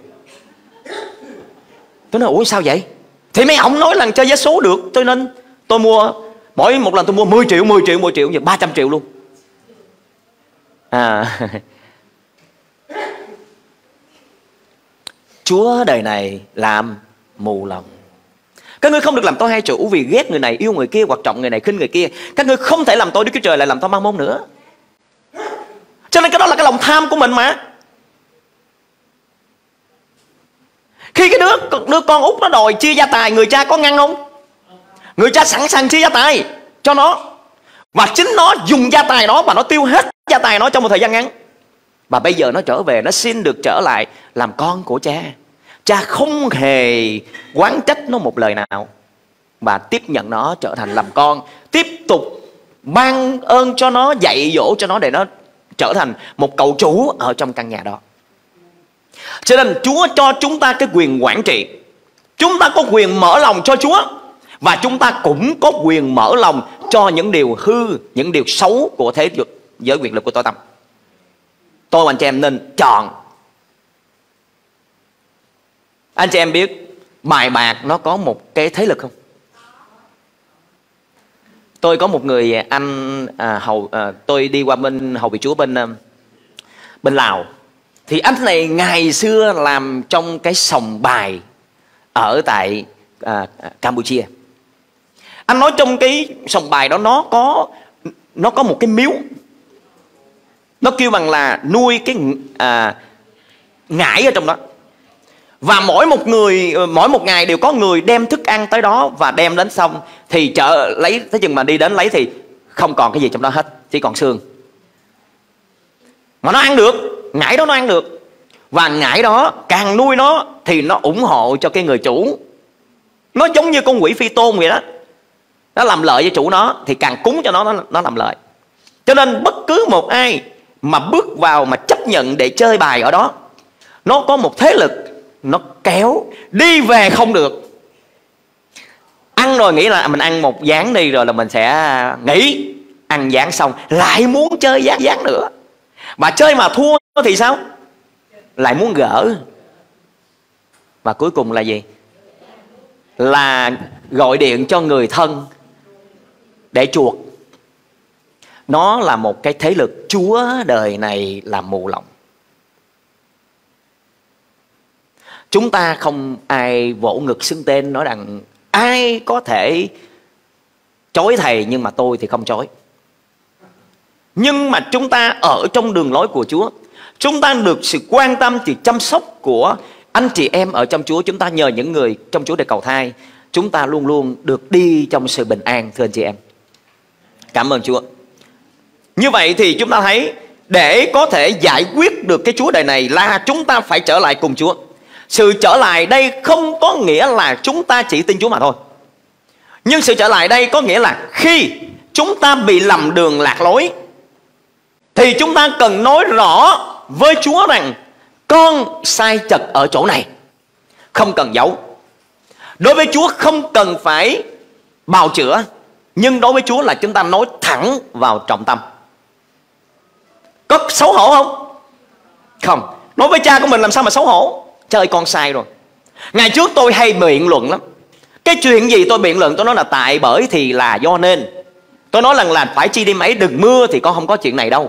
Tôi nói ủa sao vậy? Thì mấy ổng nói là chơi vé số được, cho nên tôi mua, mỗi một lần tôi mua 10 triệu, giờ 300 triệu luôn. Chúa đời này làm mù lòng. Các ngươi không được làm tôi hai chủ, vì ghét người này yêu người kia, hoặc trọng người này khinh người kia. Các ngươi không thể làm tôi Đức Chúa Trời lại làm tôi Ma Môn nữa. Cho nên cái đó là cái lòng tham của mình mà. Khi cái đứa con út nó đòi chia gia tài, người cha có ngăn không? Người cha sẵn sàng chia gia tài cho nó, và chính nó dùng gia tài đó và nó tiêu hết gia tài nó trong một thời gian ngắn. Và bây giờ nó trở về, nó xin được trở lại làm con của cha. Cha không hề oán trách nó một lời nào, và tiếp nhận nó trở thành làm con, tiếp tục ban ơn cho nó, dạy dỗ cho nó để nó trở thành một cậu chủ ở trong căn nhà đó. Cho nên Chúa cho chúng ta cái quyền quản trị. Chúng ta có quyền mở lòng cho Chúa, và chúng ta cũng có quyền mở lòng cho những điều hư, những điều xấu của thế giới quyền lực của tối tăm. Tôi và anh chị em nên chọn. Anh chị em biết bài bạc nó có một cái thế lực không? Tôi có một người anh tôi đi qua bên hầu vị Chúa bên Lào. Thì anh này ngày xưa làm trong cái sòng bài ở tại Campuchia. Anh nói trong cái sòng bài đó nó có một cái miếu. Nó kêu bằng là nuôi cái ngải ở trong đó. Và mỗi một ngày đều có người đem thức ăn tới đó, và đem đến xong thì chợ lấy, thế chừng mà đi đến lấy thì không còn cái gì trong đó hết, chỉ còn xương. Mà nó ăn được, ngải đó nó ăn được. Và ngải đó càng nuôi nó thì nó ủng hộ cho cái người chủ. Nó giống như con quỷ Phi Tôn vậy đó. Nó làm lợi cho chủ nó thì càng cúng cho nó làm lợi. Cho nên bất cứ một ai mà bước vào mà chấp nhận để chơi bài ở đó, nó có một thế lực nó kéo đi về không được. Ăn rồi nghĩ là mình ăn một ván đi rồi là mình sẽ nghỉ. Ăn ván xong lại muốn chơi ván nữa. Mà chơi mà thua thì sao? Lại muốn gỡ. Và cuối cùng là gì? Là gọi điện cho người thân để chuộc. Nó là một cái thế lực Chúa đời này làm mù lòng. Chúng ta không ai vỗ ngực xưng tên nói rằng ai có thể chối thầy, nhưng mà tôi thì không chối. Nhưng mà chúng ta ở trong đường lối của Chúa, chúng ta được sự quan tâm, sự chăm sóc của anh chị em ở trong Chúa. Chúng ta nhờ những người trong Chúa để cầu thai. Chúng ta luôn luôn được đi trong sự bình an, thưa anh chị em. Cảm ơn Chúa. Như vậy thì chúng ta thấy, để có thể giải quyết được cái Chúa đời này là chúng ta phải trở lại cùng Chúa. Sự trở lại đây không có nghĩa là chúng ta chỉ tin Chúa mà thôi. Nhưng sự trở lại đây có nghĩa là khi chúng ta bị lầm đường lạc lối, thì chúng ta cần nói rõ với Chúa rằng con sai chật ở chỗ này. Không cần giấu. Đối với Chúa không cần phải bào chữa, nhưng đối với Chúa là chúng ta nói thẳng vào trọng tâm. Có xấu hổ không? Không. Nói với cha của mình làm sao mà xấu hổ? Trời, con sai rồi. Ngày trước tôi hay biện luận lắm. Cái chuyện gì tôi biện luận, tôi nói là tại bởi thì là do nên. Tôi nói rằng là phải chi đi mấy đừng mưa thì con không có chuyện này đâu.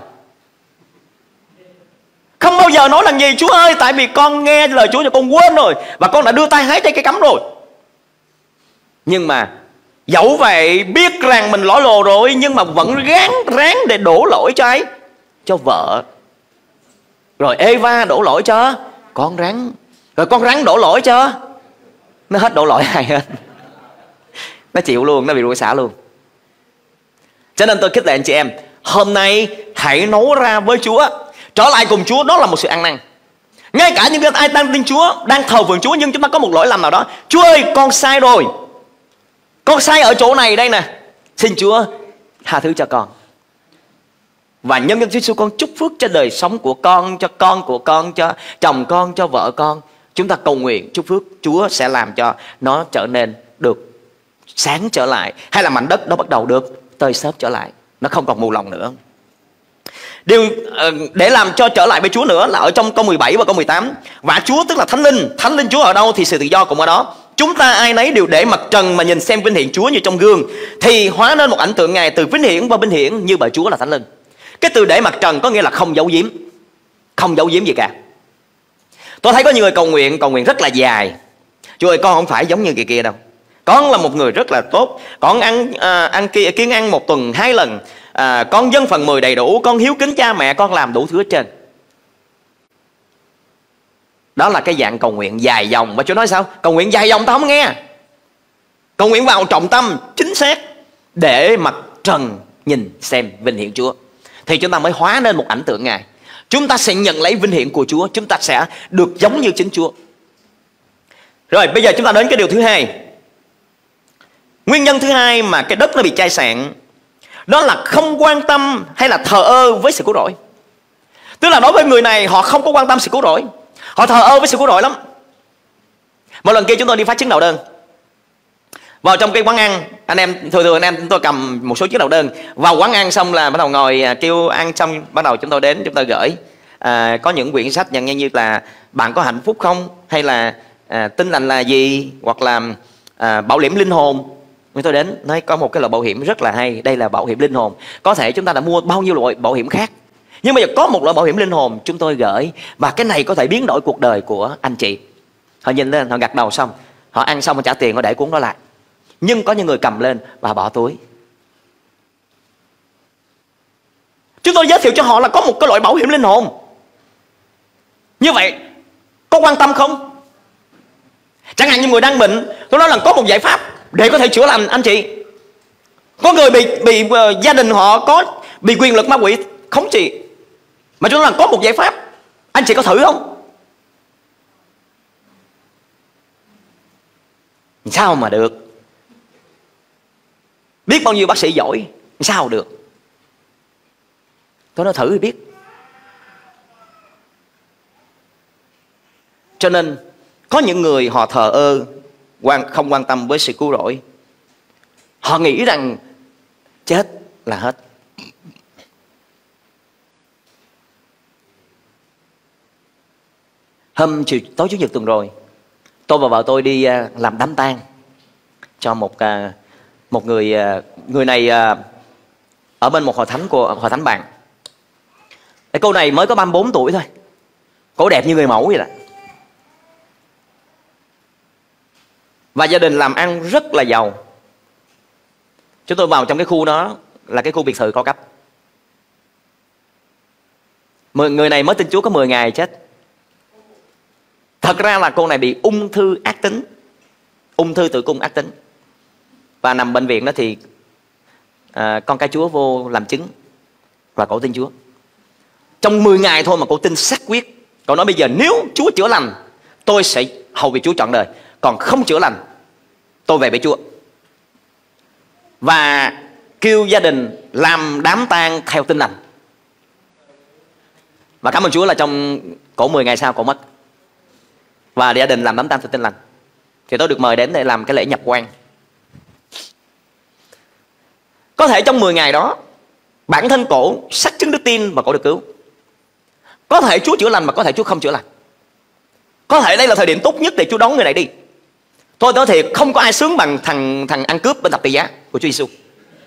Không bao giờ nói là gì Chúa ơi, tại vì con nghe lời Chúa cho con quên rồi, và con đã đưa tay hái trái cây cấm rồi. Nhưng mà dẫu vậy, biết rằng mình lỗi lồ rồi, nhưng mà vẫn ráng để đổ lỗi cho ai? Cho vợ. Rồi Eva đổ lỗi cho con rắn. Rồi con rắn đổ lỗi cho nó, hết đổ lỗi ai hết. Nó chịu luôn, nó bị đuổi xả luôn. Cho nên tôi khích lệ anh chị em, hôm nay hãy nấu ra với Chúa, trở lại cùng Chúa, đó là một sự ăn năn. Ngay cả những ai đang tin Chúa, đang thờ phượng Chúa, nhưng chúng ta có một lỗi lầm nào đó. Chúa ơi, con sai rồi, con sai ở chỗ này đây nè, xin Chúa tha thứ cho con. Và nhân dân Chúa Giêsu, con chúc phước cho đời sống của con của con, cho chồng con, cho vợ con. Chúng ta cầu nguyện chúc phước, Chúa sẽ làm cho nó trở nên được sáng trở lại, hay là mảnh đất nó bắt đầu được tơi xốp trở lại, nó không còn mù lòng nữa. Điều để làm cho trở lại với Chúa nữa là ở trong câu 17 và câu 18. Và Chúa tức là Thánh Linh. Thánh Linh Chúa ở đâu thì sự tự do cũng ở đó. Chúng ta ai nấy đều để mặt trần mà nhìn xem vinh hiển Chúa như trong gương, thì hóa nên một ảnh tượng Ngài từ vinh hiển và vinh hiển như bởi Chúa là Thánh Linh. Cái từ để mặt trần có nghĩa là không giấu giếm, không giấu giếm gì cả. Tôi thấy có nhiều người cầu nguyện rất là dài. Chúa ơi, con không phải giống như kia kia đâu, con là một người rất là tốt, con kiêng ăn 1 tuần 2 lần, con dâng phần 10 đầy đủ, con hiếu kính cha mẹ, con làm đủ thứ hết trơn. Đó là cái dạng cầu nguyện dài dòng. Và Chúa nói sao? Cầu nguyện dài dòng tao không nghe. Cầu nguyện vào trọng tâm chính xác, để mặt trần nhìn xem vinh hiển Chúa, thì chúng ta mới hóa nên một ảnh tượng Ngài. Chúng ta sẽ nhận lấy vinh hiển của Chúa, chúng ta sẽ được giống như chính Chúa. Rồi bây giờ chúng ta đến cái điều thứ hai. Nguyên nhân thứ hai mà cái đất nó bị chai sạn, đó là không quan tâm hay là thờ ơ với sự cứu rỗi. Tức là đối với người này, họ không có quan tâm sự cứu rỗi, họ thờ ơ với sự cứu rỗi lắm. Một lần kia chúng tôi đi phát chứng đậu đơn, vào trong cái quán ăn, anh em thường anh em chúng tôi cầm một số chiếc đậu đơn vào quán ăn, xong là bắt đầu ngồi kêu ăn, xong bắt đầu chúng tôi đến, chúng tôi gửi có những quyển sách nhận như là Bạn có hạnh phúc không, hay là Tin lành là gì, hoặc là Bảo hiểm linh hồn. Chúng tôi đến nói có một cái loại bảo hiểm rất là hay, đây là bảo hiểm linh hồn. Có thể chúng ta đã mua bao nhiêu loại bảo hiểm khác, nhưng mà giờ có một loại bảo hiểm linh hồn chúng tôi gửi, và cái này có thể biến đổi cuộc đời của anh chị. Họ nhìn lên, họ gật đầu, xong họ ăn xong họ trả tiền, họ để cuốn đó lại. Nhưng có những người cầm lên và bỏ túi. Chúng tôi giới thiệu cho họ là có một cái loại bảo hiểm linh hồn. Như vậy có quan tâm không? Chẳng hạn như người đang bệnh, tôi nói là có một giải pháp để có thể chữa lành anh chị. Có người bị gia đình họ có bị quyền lực ma quỷ khống trị, mà chúng nói là có một giải pháp, anh chị có thử không? Sao mà được? Biết bao nhiêu bác sĩ giỏi, sao được? Tôi nói thử thì biết. Cho nên có những người họ thờ ơ, không quan tâm với sự cứu rỗi. Họ nghĩ rằng chết là hết. Tối Chủ nhật tuần rồi, tôi và vợ tôi đi làm đám tang cho một người này ở bên một hội thánh bạn. Cái cô này mới có 34 tuổi thôi, cô đẹp như người mẫu vậy đó. Và gia đình làm ăn rất là giàu. Chúng tôi vào trong cái khu đó, là cái khu biệt thự cao cấp. Người này mới tin Chúa có 10 ngày chết. Thật ra là cô này bị ung thư ác tính, ung thư tử cung ác tính, và nằm bệnh viện đó thì con cái Chúa vô làm chứng và cổ tin Chúa. Trong 10 ngày thôi mà cô tin xác quyết. Cô nói bây giờ nếu Chúa chữa lành, tôi sẽ hầu việc Chúa trọn đời. Còn không chữa lành, tôi về với Chúa. Và kêu gia đình làm đám tang theo tin lành. Và cảm ơn Chúa là trong cổ 10 ngày sau cổ mất. Và gia đình làm đám tang theo tin lành. Thì tôi được mời đến để làm cái lễ nhập quan. Có thể trong 10 ngày đó, bản thân cổ xác chứng đức tin và cổ được cứu. Có thể Chúa chữa lành mà có thể Chúa không chữa lành. Có thể đây là thời điểm tốt nhất để Chúa đón người này đi. Tôi nói thiệt, không có ai sướng bằng thằng ăn cướp bên thập tự giá của Chúa Giêsu.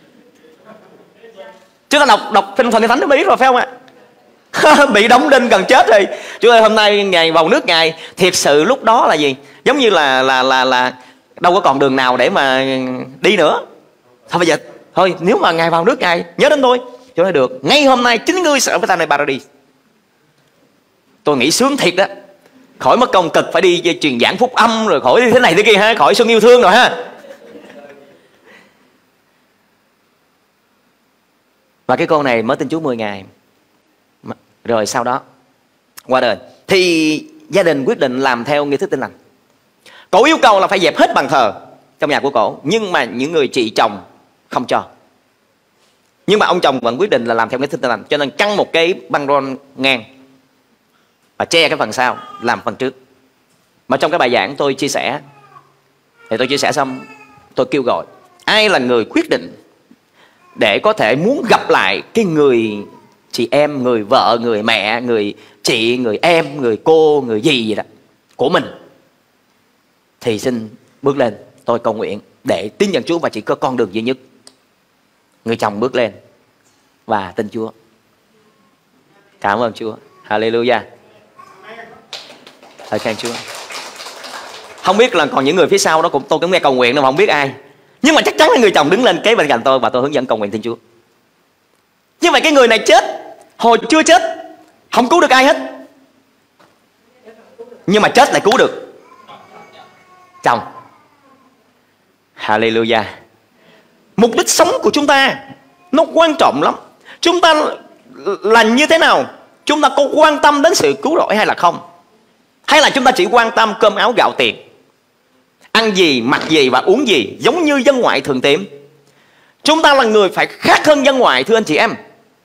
Chúng ta đọc phần Kinh Thánh mới biết rồi phải không ạ? Bị đóng đinh gần chết rồi. Chúa ơi, hôm nay Ngài vào nước Ngài, thiệt sự lúc đó là gì? Giống như là đâu có còn đường nào để mà đi nữa. Thôi bây giờ, thôi nếu mà Ngài vào nước Ngài, nhớ đến tôi. Chúa nói được, ngay hôm nay chính ngươi sẽ ở với ta nơi Paradis. tôi nghĩ sướng thiệt đó. Khỏi mất công cực phải đi truyền giảng phúc âm, rồi khỏi thế này thế kia ha, khỏi xuân yêu thương rồi ha. Và cái cô này mới tin Chúa 10 ngày. Rồi sau đó qua đời. Thì gia đình quyết định làm theo nghi thức Tin Lành. Cổ yêu cầu là phải dẹp hết bàn thờ trong nhà của cổ, nhưng mà những người chị chồng không cho. Nhưng mà ông chồng vẫn quyết định là làm theo nghi thức Tin Lành, cho nên căng một cái băng rôn ngang và che cái phần sau, làm phần trước. Mà trong cái bài giảng tôi chia sẻ, thì tôi chia sẻ xong tôi kêu gọi ai là người quyết định để có thể muốn gặp lại cái người chị em, người vợ, người mẹ, người chị, người em, người cô, người gì vậy đó của mình, thì xin bước lên, tôi cầu nguyện để tin nhận Chúa và chỉ có con đường duy nhất. Người chồng bước lên và tin Chúa. Cảm ơn Chúa. Hallelujah. Lời khen Chúa. Không biết là còn những người phía sau đó tôi cũng nghe cầu nguyện đâu mà không biết ai. Nhưng mà chắc chắn là người chồng đứng lên kế bên cạnh tôi và tôi hướng dẫn cầu nguyện tin Chúa. Như vậy cái người này chết, hồi chưa chết không cứu được ai hết, nhưng mà chết lại cứu được chồng. Hallelujah. Mục đích sống của chúng ta nó quan trọng lắm. Chúng ta là như thế nào? Chúng ta có quan tâm đến sự cứu rỗi hay là không? Hay là chúng ta chỉ quan tâm cơm áo gạo tiền, ăn gì, mặc gì và uống gì, giống như dân ngoại thường tìm? Chúng ta là người phải khác hơn dân ngoại, thưa anh chị em.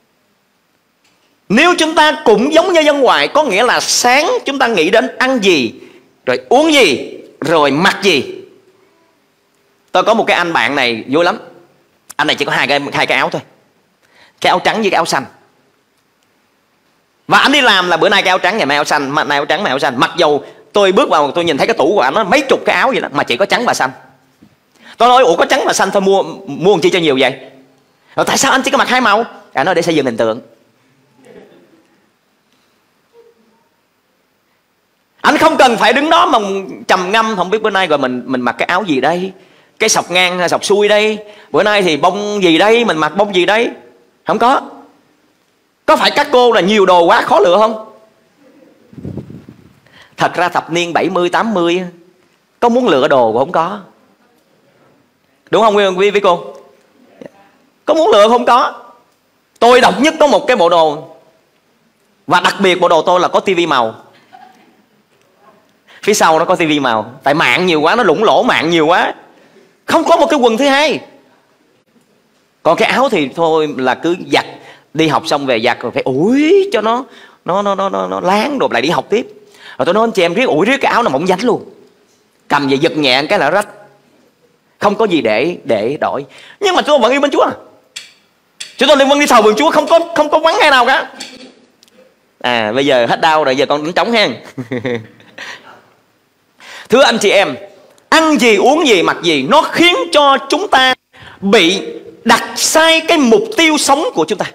Nếu chúng ta cũng giống như dân ngoại, có nghĩa là sáng chúng ta nghĩ đến ăn gì, rồi uống gì, rồi mặc gì. Tôi có một cái anh bạn này vui lắm. Anh này chỉ có hai cái áo thôi, cái áo trắng với cái áo xanh. Và anh đi làm là bữa nay cái áo trắng, ngày mai áo xanh, mai áo trắng, mai áo xanh. Mặc dầu tôi bước vào tôi nhìn thấy cái tủ của anh nó mấy chục cái áo vậy đó, mà chỉ có trắng và xanh. Tôi nói ủa có trắng và xanh thôi mua làm chi cho nhiều vậy? Rồi tại sao anh chỉ có mặc hai màu? Anh nói để xây dựng hình tượng. Anh không cần phải đứng đó mà trầm ngâm không biết bữa nay rồi mình mặc cái áo gì đây, cái sọc ngang hay sọc xuôi đây, bữa nay thì bông gì đây, mình mặc bông gì đấy. Không có. Có phải các cô là nhiều đồ quá khó lựa không? Thật ra thập niên 70, 80 có muốn lựa đồ cũng không có. Đúng không quý cô? Có muốn lựa không có. Tôi độc nhất có một cái bộ đồ, và đặc biệt bộ đồ tôi là có tivi màu. Phía sau nó có tivi màu. Tại mạng nhiều quá, nó lủng lỗ mạng nhiều quá, không có một cái quần thứ hai. Còn cái áo thì thôi là cứ giặt, đi học xong về giặt rồi phải ủi cho nó láng rồi lại đi học tiếp. Rồi tôi nói anh chị em riết ủi riết cái áo nó mỏng dánh luôn, cầm về giật nhẹ cái là rách, không có gì để đổi. Nhưng mà tôi vẫn yêu mến Chúa. Chúng tôi liên quan đi thờ vườn Chúa, không có vắng ngày nào cả. Bây giờ hết đau rồi, giờ con đánh trống hen. Thưa anh chị em, ăn gì, uống gì, mặc gì, nó khiến cho chúng ta bị đặt sai cái mục tiêu sống của chúng ta.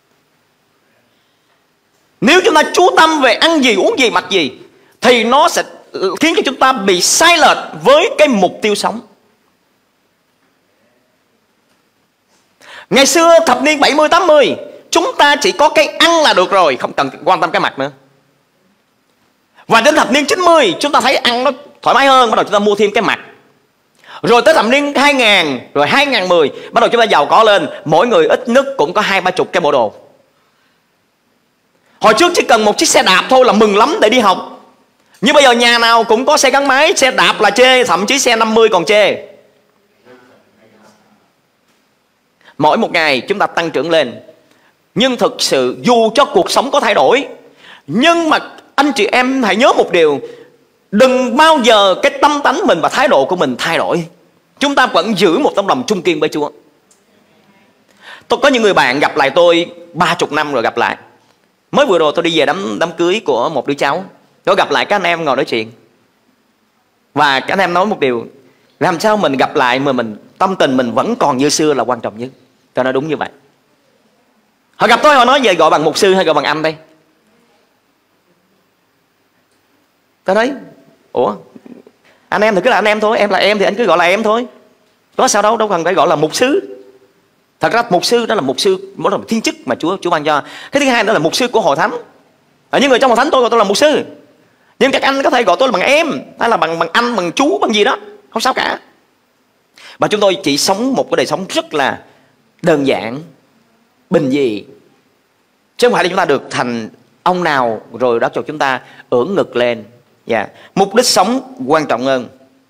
Nếu chúng ta chú tâm về ăn gì, uống gì, mặc gì, thì nó sẽ khiến cho chúng ta bị sai lệch với cái mục tiêu sống. Ngày xưa thập niên 70, 80, chúng ta chỉ có cái ăn là được rồi, không cần quan tâm cái mặc nữa. Và đến thập niên 90, chúng ta thấy ăn nó thoải mái hơn, bắt đầu chúng ta mua thêm cái mặc. Rồi tới thập niên 2000, rồi 2010, bắt đầu chúng ta giàu có lên, mỗi người ít nhất cũng có 20-30 cái bộ đồ. Hồi trước chỉ cần một chiếc xe đạp thôi là mừng lắm để đi học. Nhưng bây giờ nhà nào cũng có xe gắn máy, xe đạp là chê, thậm chí xe 50 còn chê. Mỗi một ngày chúng ta tăng trưởng lên. Nhưng thực sự dù cho cuộc sống có thay đổi, nhưng mà anh chị em hãy nhớ một điều, đừng bao giờ cái tâm tánh mình và thái độ của mình thay đổi. Chúng ta vẫn giữ một tấm lòng trung kiên với Chúa. Tôi có những người bạn gặp lại tôi 30 năm rồi gặp lại. Mới vừa rồi tôi đi về đám cưới của một đứa cháu, tôi gặp lại các anh em ngồi nói chuyện. Và các anh em nói một điều, làm sao mình gặp lại mà mình tâm tình mình vẫn còn như xưa là quan trọng nhất. Tôi nói đúng như vậy. Họ gặp tôi họ nói về gọi bằng mục sư hay gọi bằng anh đây. Tôi nói ủa, anh em thì cứ là anh em thôi, em là em thì anh cứ gọi là em thôi. Có sao đâu, đâu cần phải gọi là mục sư. Thật ra mục sư đó là mục sư, đó là thiên chức mà Chúa ban cho. Cái thứ hai đó là mục sư của hội thánh. Những người trong hội thánh tôi gọi tôi là mục sư, nhưng các anh có thể gọi tôi là bằng em, hay là bằng anh, bằng chú, bằng gì đó, không sao cả. Và chúng tôi chỉ sống một cái đời sống rất là đơn giản, bình dị, chứ không phải là chúng ta được thành ông nào rồi đó cho chúng ta ưỡn ngực lên. Mục đích sống quan trọng hơn.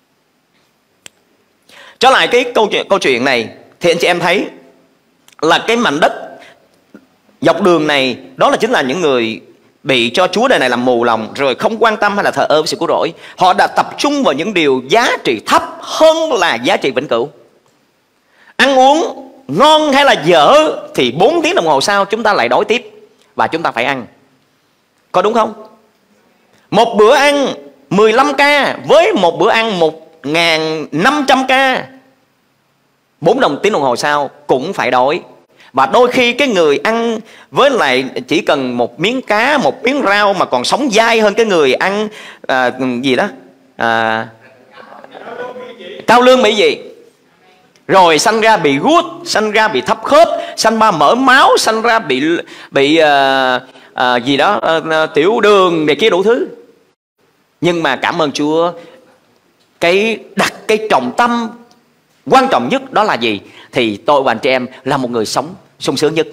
Trở lại cái câu chuyện này, thì anh chị em thấy là cái mảnh đất dọc đường này, đó là chính là những người bị cho Chúa đời này làm mù lòng, rồi không quan tâm hay là thờ ơ với sự cứu rỗi. Họ đã tập trung vào những điều giá trị thấp hơn là giá trị vĩnh cửu. Ăn uống ngon hay là dở thì 4 tiếng đồng hồ sau chúng ta lại đói tiếp, và chúng ta phải ăn. Có đúng không? Một bữa ăn 15k với một bữa ăn 1.500k, 4 tiếng đồng hồ sau cũng phải đói. Và đôi khi cái người ăn với lại chỉ cần một miếng cá, một miếng rau mà còn sống dai hơn cái người ăn gì đó cao lương mỹ vị, rồi sanh ra bị gút, sanh ra bị thấp khớp, sanh ra mỡ máu, sanh ra bị gì đó tiểu đường này kia đủ thứ. Nhưng mà cảm ơn Chúa, đặt cái trọng tâm quan trọng nhất đó là gì? Thì tôi và anh chị em là một người sống sung sướng nhất.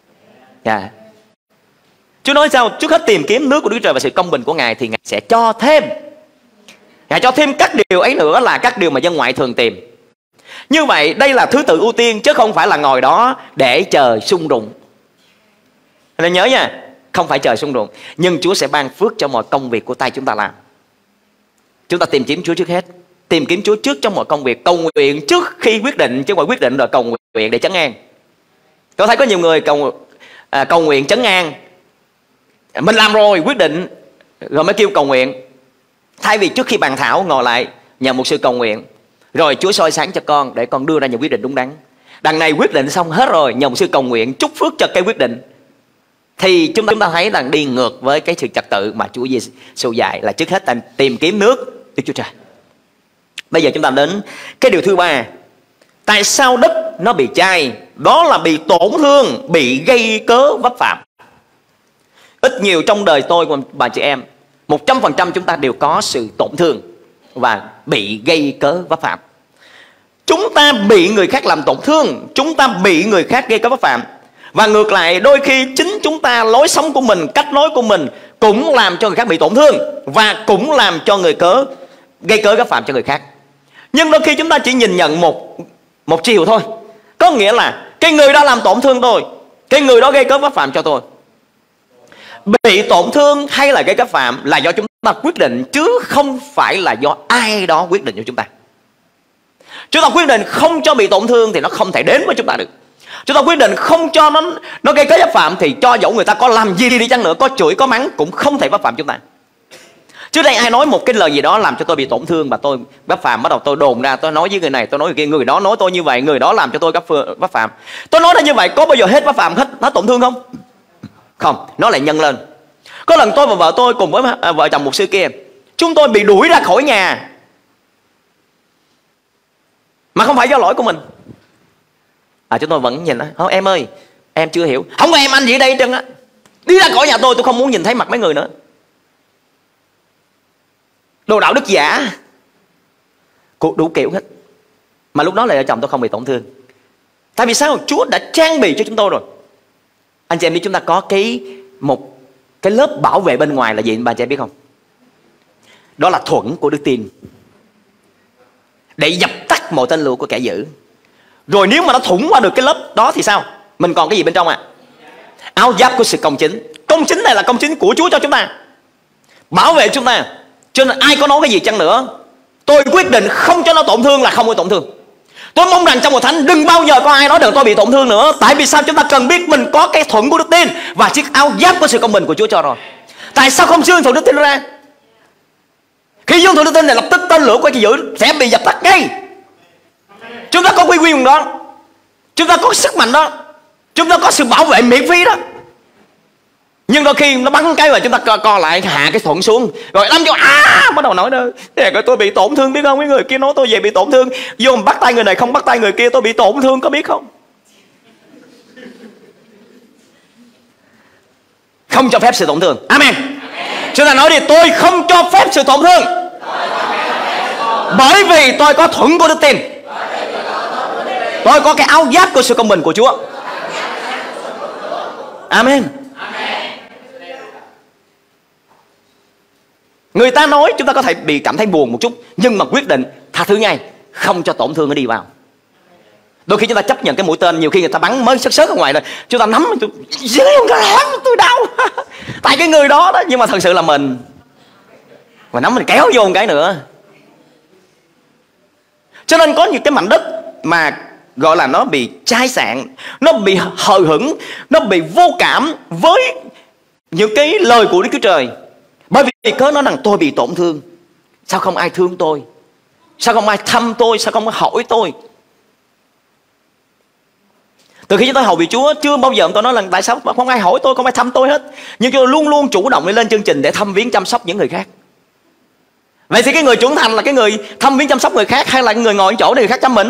Chúa nói sao? Trước hết tìm kiếm nước của Đức Chúa Trời và sự công bình của Ngài, thì Ngài sẽ cho thêm. Ngài cho thêm các điều ấy nữa là các điều mà dân ngoại thường tìm. Như vậy đây là thứ tự ưu tiên, chứ không phải là ngồi đó để chờ sung rụng. Nên nhớ nha, không phải chờ sung rụng. Nhưng Chúa sẽ ban phước cho mọi công việc của tay chúng ta làm. Chúng ta tìm kiếm Chúa trước hết. Tìm kiếm Chúa trước trong mọi công việc. Cầu nguyện trước khi quyết định, chứ không phải quyết định rồi cầu nguyện để trấn an. Tôi thấy có nhiều người cầu nguyện trấn an. Mình làm rồi, quyết định rồi mới kêu cầu nguyện. Thay vì trước khi bàn thảo ngồi lại nhờ một sư cầu nguyện, rồi Chúa soi sáng cho con để con đưa ra những quyết định đúng đắn. Đằng này quyết định xong hết rồi, nhờ một sư cầu nguyện chúc phước cho cái quyết định. Thì chúng ta thấy rằng đi ngược với cái sự trật tự mà Chúa Giêsu dạy, là trước hết ta tìm kiếm nước Đức Chúa Trời. Bây giờ chúng ta đến cái điều thứ ba. Tại sao đất nó bị chai? Đó là bị tổn thương, bị gây cớ vấp phạm. Ít nhiều trong đời tôi và bà chị em, 100% chúng ta đều có sự tổn thương và bị gây cớ vấp phạm. Chúng ta bị người khác làm tổn thương, chúng ta bị người khác gây cớ vấp phạm. Và ngược lại, đôi khi chính chúng ta, lối sống của mình, cách nói của mình cũng làm cho người khác bị tổn thương, và cũng làm cho gây cớ vấp phạm cho người khác. Nhưng đôi khi chúng ta chỉ nhìn nhận một chiều thôi. Có nghĩa là cái người đó làm tổn thương tôi, cái người đó gây cớ vấp phạm cho tôi. Bị tổn thương hay là gây cớ phạm là do chúng ta quyết định, chứ không phải là do ai đó quyết định cho chúng ta. Chúng ta quyết định không cho bị tổn thương thì nó không thể đến với chúng ta được. Chúng ta quyết định không cho nó gây cớ vấp phạm, thì cho dẫu người ta có làm gì đi chăng nữa, có chửi có mắng cũng không thể vấp phạm chúng ta. Trước đây ai nói một cái lời gì đó làm cho tôi bị tổn thương và tôi vấp phạm, bắt đầu tôi đồn ra, tôi nói với người này, tôi nói người kia, người đó nói tôi như vậy, người đó làm cho tôi vấp phạm. Tôi nói ra như vậy có bao giờ hết vấp phạm, hết tổn thương không? Không, nó lại nhân lên. Có lần tôi và vợ tôi cùng với vợ chồng mục sư kia, chúng tôi bị đuổi ra khỏi nhà mà không phải do lỗi của mình. Chúng tôi vẫn nhìn đó, em ơi, em chưa hiểu. Không có em, anh gì ở đây hết trơn á. Đi ra khỏi nhà tôi không muốn nhìn thấy mặt mấy người nữa. Đồ đạo đức giả, đủ kiểu hết. Mà lúc đó là vợ chồng tôi không bị tổn thương. Tại vì sao? Chúa đã trang bị cho chúng tôi rồi. Anh chị em biết chúng ta có một cái lớp bảo vệ bên ngoài là gì bà chị em biết không? Đó là thuẫn của đức tin, để dập tắt mọi tên lửa của kẻ dữ. Rồi nếu mà nó thủng qua được cái lớp đó thì sao? Mình còn cái gì bên trong ạ? Áo giáp của sự công chính. Công chính này là công chính của Chúa cho chúng ta, bảo vệ chúng ta. Cho nên ai có nói cái gì chăng nữa, tôi quyết định không cho nó tổn thương là không có tổn thương. Tôi mong rằng trong hội thánh đừng bao giờ có ai nói rằng tôi bị tổn thương nữa. Tại vì sao? Chúng ta cần biết mình có cái thuẫn của đức tin và chiếc áo giáp của sự công bình của Chúa cho rồi. Tại sao không dương thuẫn đức tin ra? Khi dương thuẫn đức tin này, lập tức tên lửa của cái dữ sẽ bị dập tắt ngay. Chúng ta có quy quyền đó, chúng ta có sức mạnh đó, chúng ta có sự bảo vệ miễn phí đó. Nhưng đôi khi nó bắn cái và chúng ta co lại, hạ cái thuẫn xuống, rồi đâm vô bắt đầu nói đó, tôi bị tổn thương biết không? Cái người kia nói tôi về bị tổn thương, vô mà bắt tay người này không bắt tay người kia, tôi bị tổn thương có biết không? không cho phép sự tổn thương. Amen. Chúng ta nói đi, tôi không cho phép sự tổn thương, bởi vì tôi có thuẫn của đức tin. Tôi có cái áo giáp của sự công bình của Chúa. Amen. Người ta nói chúng ta có thể bị cảm thấy buồn một chút, nhưng mà quyết định tha thứ ngay, không cho tổn thương nó đi vào. Đôi khi chúng ta chấp nhận cái mũi tên, nhiều khi người ta bắn mới sớt ở ngoài rồi, chúng ta nắm, tôi đau tại cái người đó đó, nhưng mà thật sự là mình nắm mình kéo vô một cái nữa. Cho nên có những cái mảnh đất mà gọi là nó bị chai sạn, nó bị hờ hững, nó bị vô cảm với những cái lời của Đức Chúa Trời. Bởi vì cớ nó rằng tôi bị tổn thương, sao không ai thương tôi, sao không ai thăm tôi, sao không ai hỏi tôi. Từ khi chúng tôi hầu vị Chúa, chưa bao giờ tôi nói là tại sao không ai hỏi tôi, không ai thăm tôi hết. Nhưng tôi luôn luôn chủ động lên chương trình để thăm viếng chăm sóc những người khác. Vậy thì cái người trưởng thành là cái người thăm viếng chăm sóc người khác, hay là cái người ngồi ở chỗ để người khác chăm mình?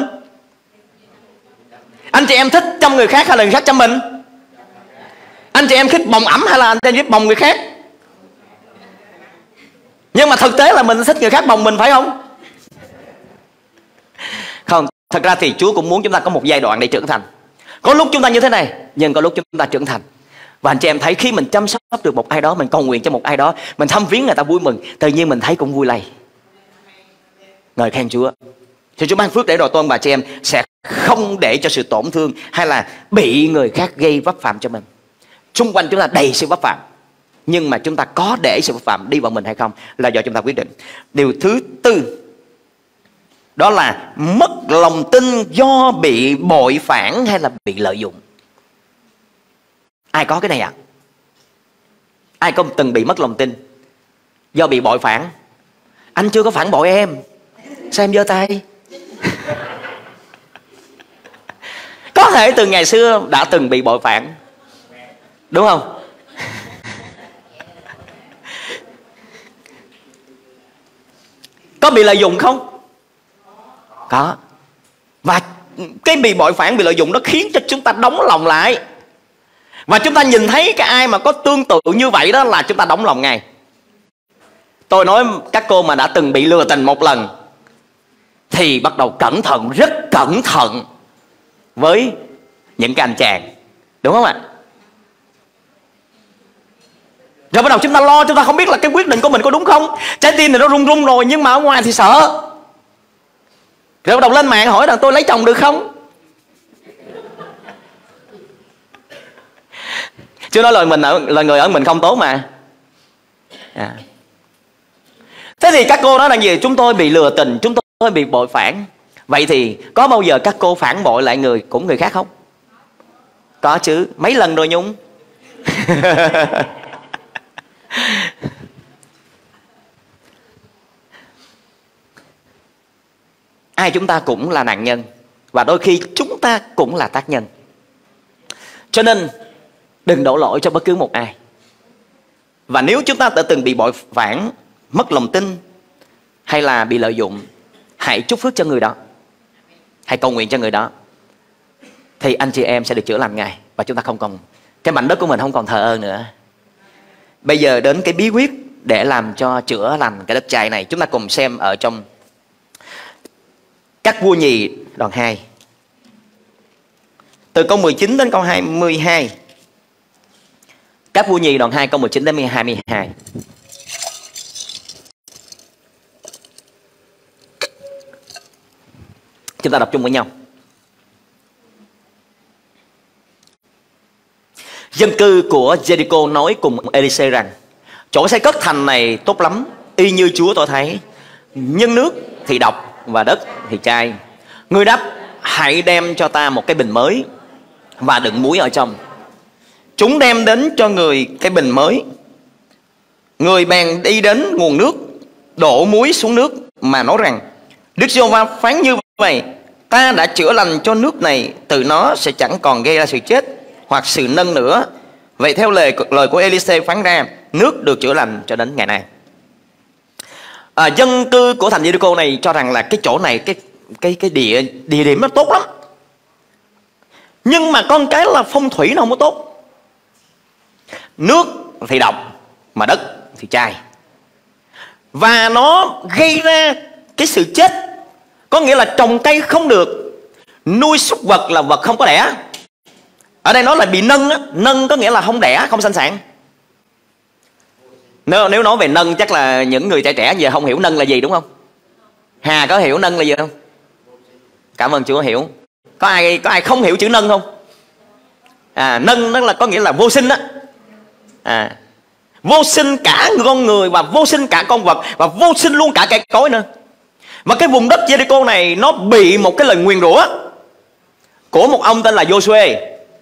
Anh chị em thích chăm người khác hay là người khác chăm mình? Anh chị em thích bồng ẩm hay là anh chị em thích bồng người khác? Nhưng mà thực tế là mình thích người khác bồng mình, phải không? Không, thật ra thì Chúa cũng muốn chúng ta có một giai đoạn để trưởng thành. Có lúc chúng ta như thế này, nhưng có lúc chúng ta trưởng thành. Và anh chị em thấy khi mình chăm sóc được một ai đó, mình cầu nguyện cho một ai đó, mình thăm viếng người ta vui mừng, tự nhiên mình thấy cũng vui lây. Ngợi khen Chúa. Thì Chúa ban phước để rồi tôi và chị em sẽ không để cho sự tổn thương hay là bị người khác gây vấp phạm cho mình. Xung quanh chúng ta đầy sự vấp phạm, nhưng mà chúng ta có để sự vấp phạm đi vào mình hay không là do chúng ta quyết định. Điều thứ tư, đó là mất lòng tin do bị bội phản hay là bị lợi dụng. Ai có cái này ạ? Ai có từng bị mất lòng tin do bị bội phản? Anh chưa có phản bội em, sao em giơ tay? Có thể từ ngày xưa đã từng bị bội phản, đúng không? Có bị lợi dụng không? Có. Và cái bị bội phản, bị lợi dụng nó khiến cho chúng ta đóng lòng lại. Và chúng ta nhìn thấy cái ai mà có tương tự như vậy đó là chúng ta đóng lòng ngay. Tôi nói các cô mà đã từng bị lừa tình một lần thì bắt đầu cẩn thận, rất cẩn thận với những cái anh chàng, đúng không ạ? Rồi bắt đầu chúng ta lo, chúng ta không biết là cái quyết định của mình có đúng không. Trái tim thì nó run run rồi, nhưng mà ở ngoài thì sợ. Rồi bắt đầu lên mạng hỏi rằng tôi lấy chồng được không. Chưa nói lời người ở mình không tốt mà. Thế thì các cô nói là gì? Chúng tôi bị lừa tình, chúng tôi bị bội phản. Vậy thì có bao giờ các cô phản bội lại người khác không? Có chứ, mấy lần rồi Nhung. Ai chúng ta cũng là nạn nhân, và đôi khi chúng ta cũng là tác nhân. Cho nên đừng đổ lỗi cho bất cứ một ai. Và nếu chúng ta đã từng bị bội phản, mất lòng tin hay là bị lợi dụng, hãy chúc phước cho người đó, hãy cầu nguyện cho người đó, thì anh chị em sẽ được chữa lành ngay. Và chúng ta không còn, cái mảnh đất của mình không còn thờ ơ nữa. Bây giờ đến cái bí quyết để làm cho chữa lành cái đất chai này. Chúng ta cùng xem ở trong Các Vua Nhì đoạn 2, từ câu 19 đến câu 22. Các Vua Nhì đoạn 2 câu 19 đến 22. Chúng ta đọc chung với nhau. Dân cư của Jericho nói cùng Elise rằng: chỗ xây cất thành này tốt lắm, y như Chúa tôi thấy, nhưng nước thì độc và đất thì chai. Người đáp: hãy đem cho ta một cái bình mới và đựng muối ở trong. Chúng đem đến cho người cái bình mới. Người bèn đi đến nguồn nước, đổ muối xuống nước mà nói rằng: Đức Giê-hô-va phán như vậy, ta đã chữa lành cho nước này, từ nó sẽ chẳng còn gây ra sự chết hoặc sự nâng nữa. Vậy theo lời của Elise phán ra, nước được chữa lành cho đến ngày nay. Dân cư của thành Jericho này cho rằng là cái chỗ này, cái địa điểm nó tốt lắm, nhưng mà con cái là phong thủy nó không có tốt. Nước thì độc, mà đất thì chai. Và nó gây ra cái sự chết. Có nghĩa là trồng cây không được, nuôi súc vật là vật không có đẻ. Ở đây nó là bị nâng á. Nâng có nghĩa là không đẻ, không sanh sản. Nếu nói về nâng chắc là những người trẻ trẻ giờ không hiểu nâng là gì đúng không? Hà có hiểu nâng là gì không? Cảm ơn Chúa hiểu. Có ai không hiểu chữ nâng không? Nâng nó là có nghĩa là vô sinh á. Vô sinh cả con người và vô sinh cả con vật và vô sinh luôn cả cây cối nữa. Và cái vùng đất Jericho này nó bị một cái lời nguyền rủa của một ông tên là Joshua.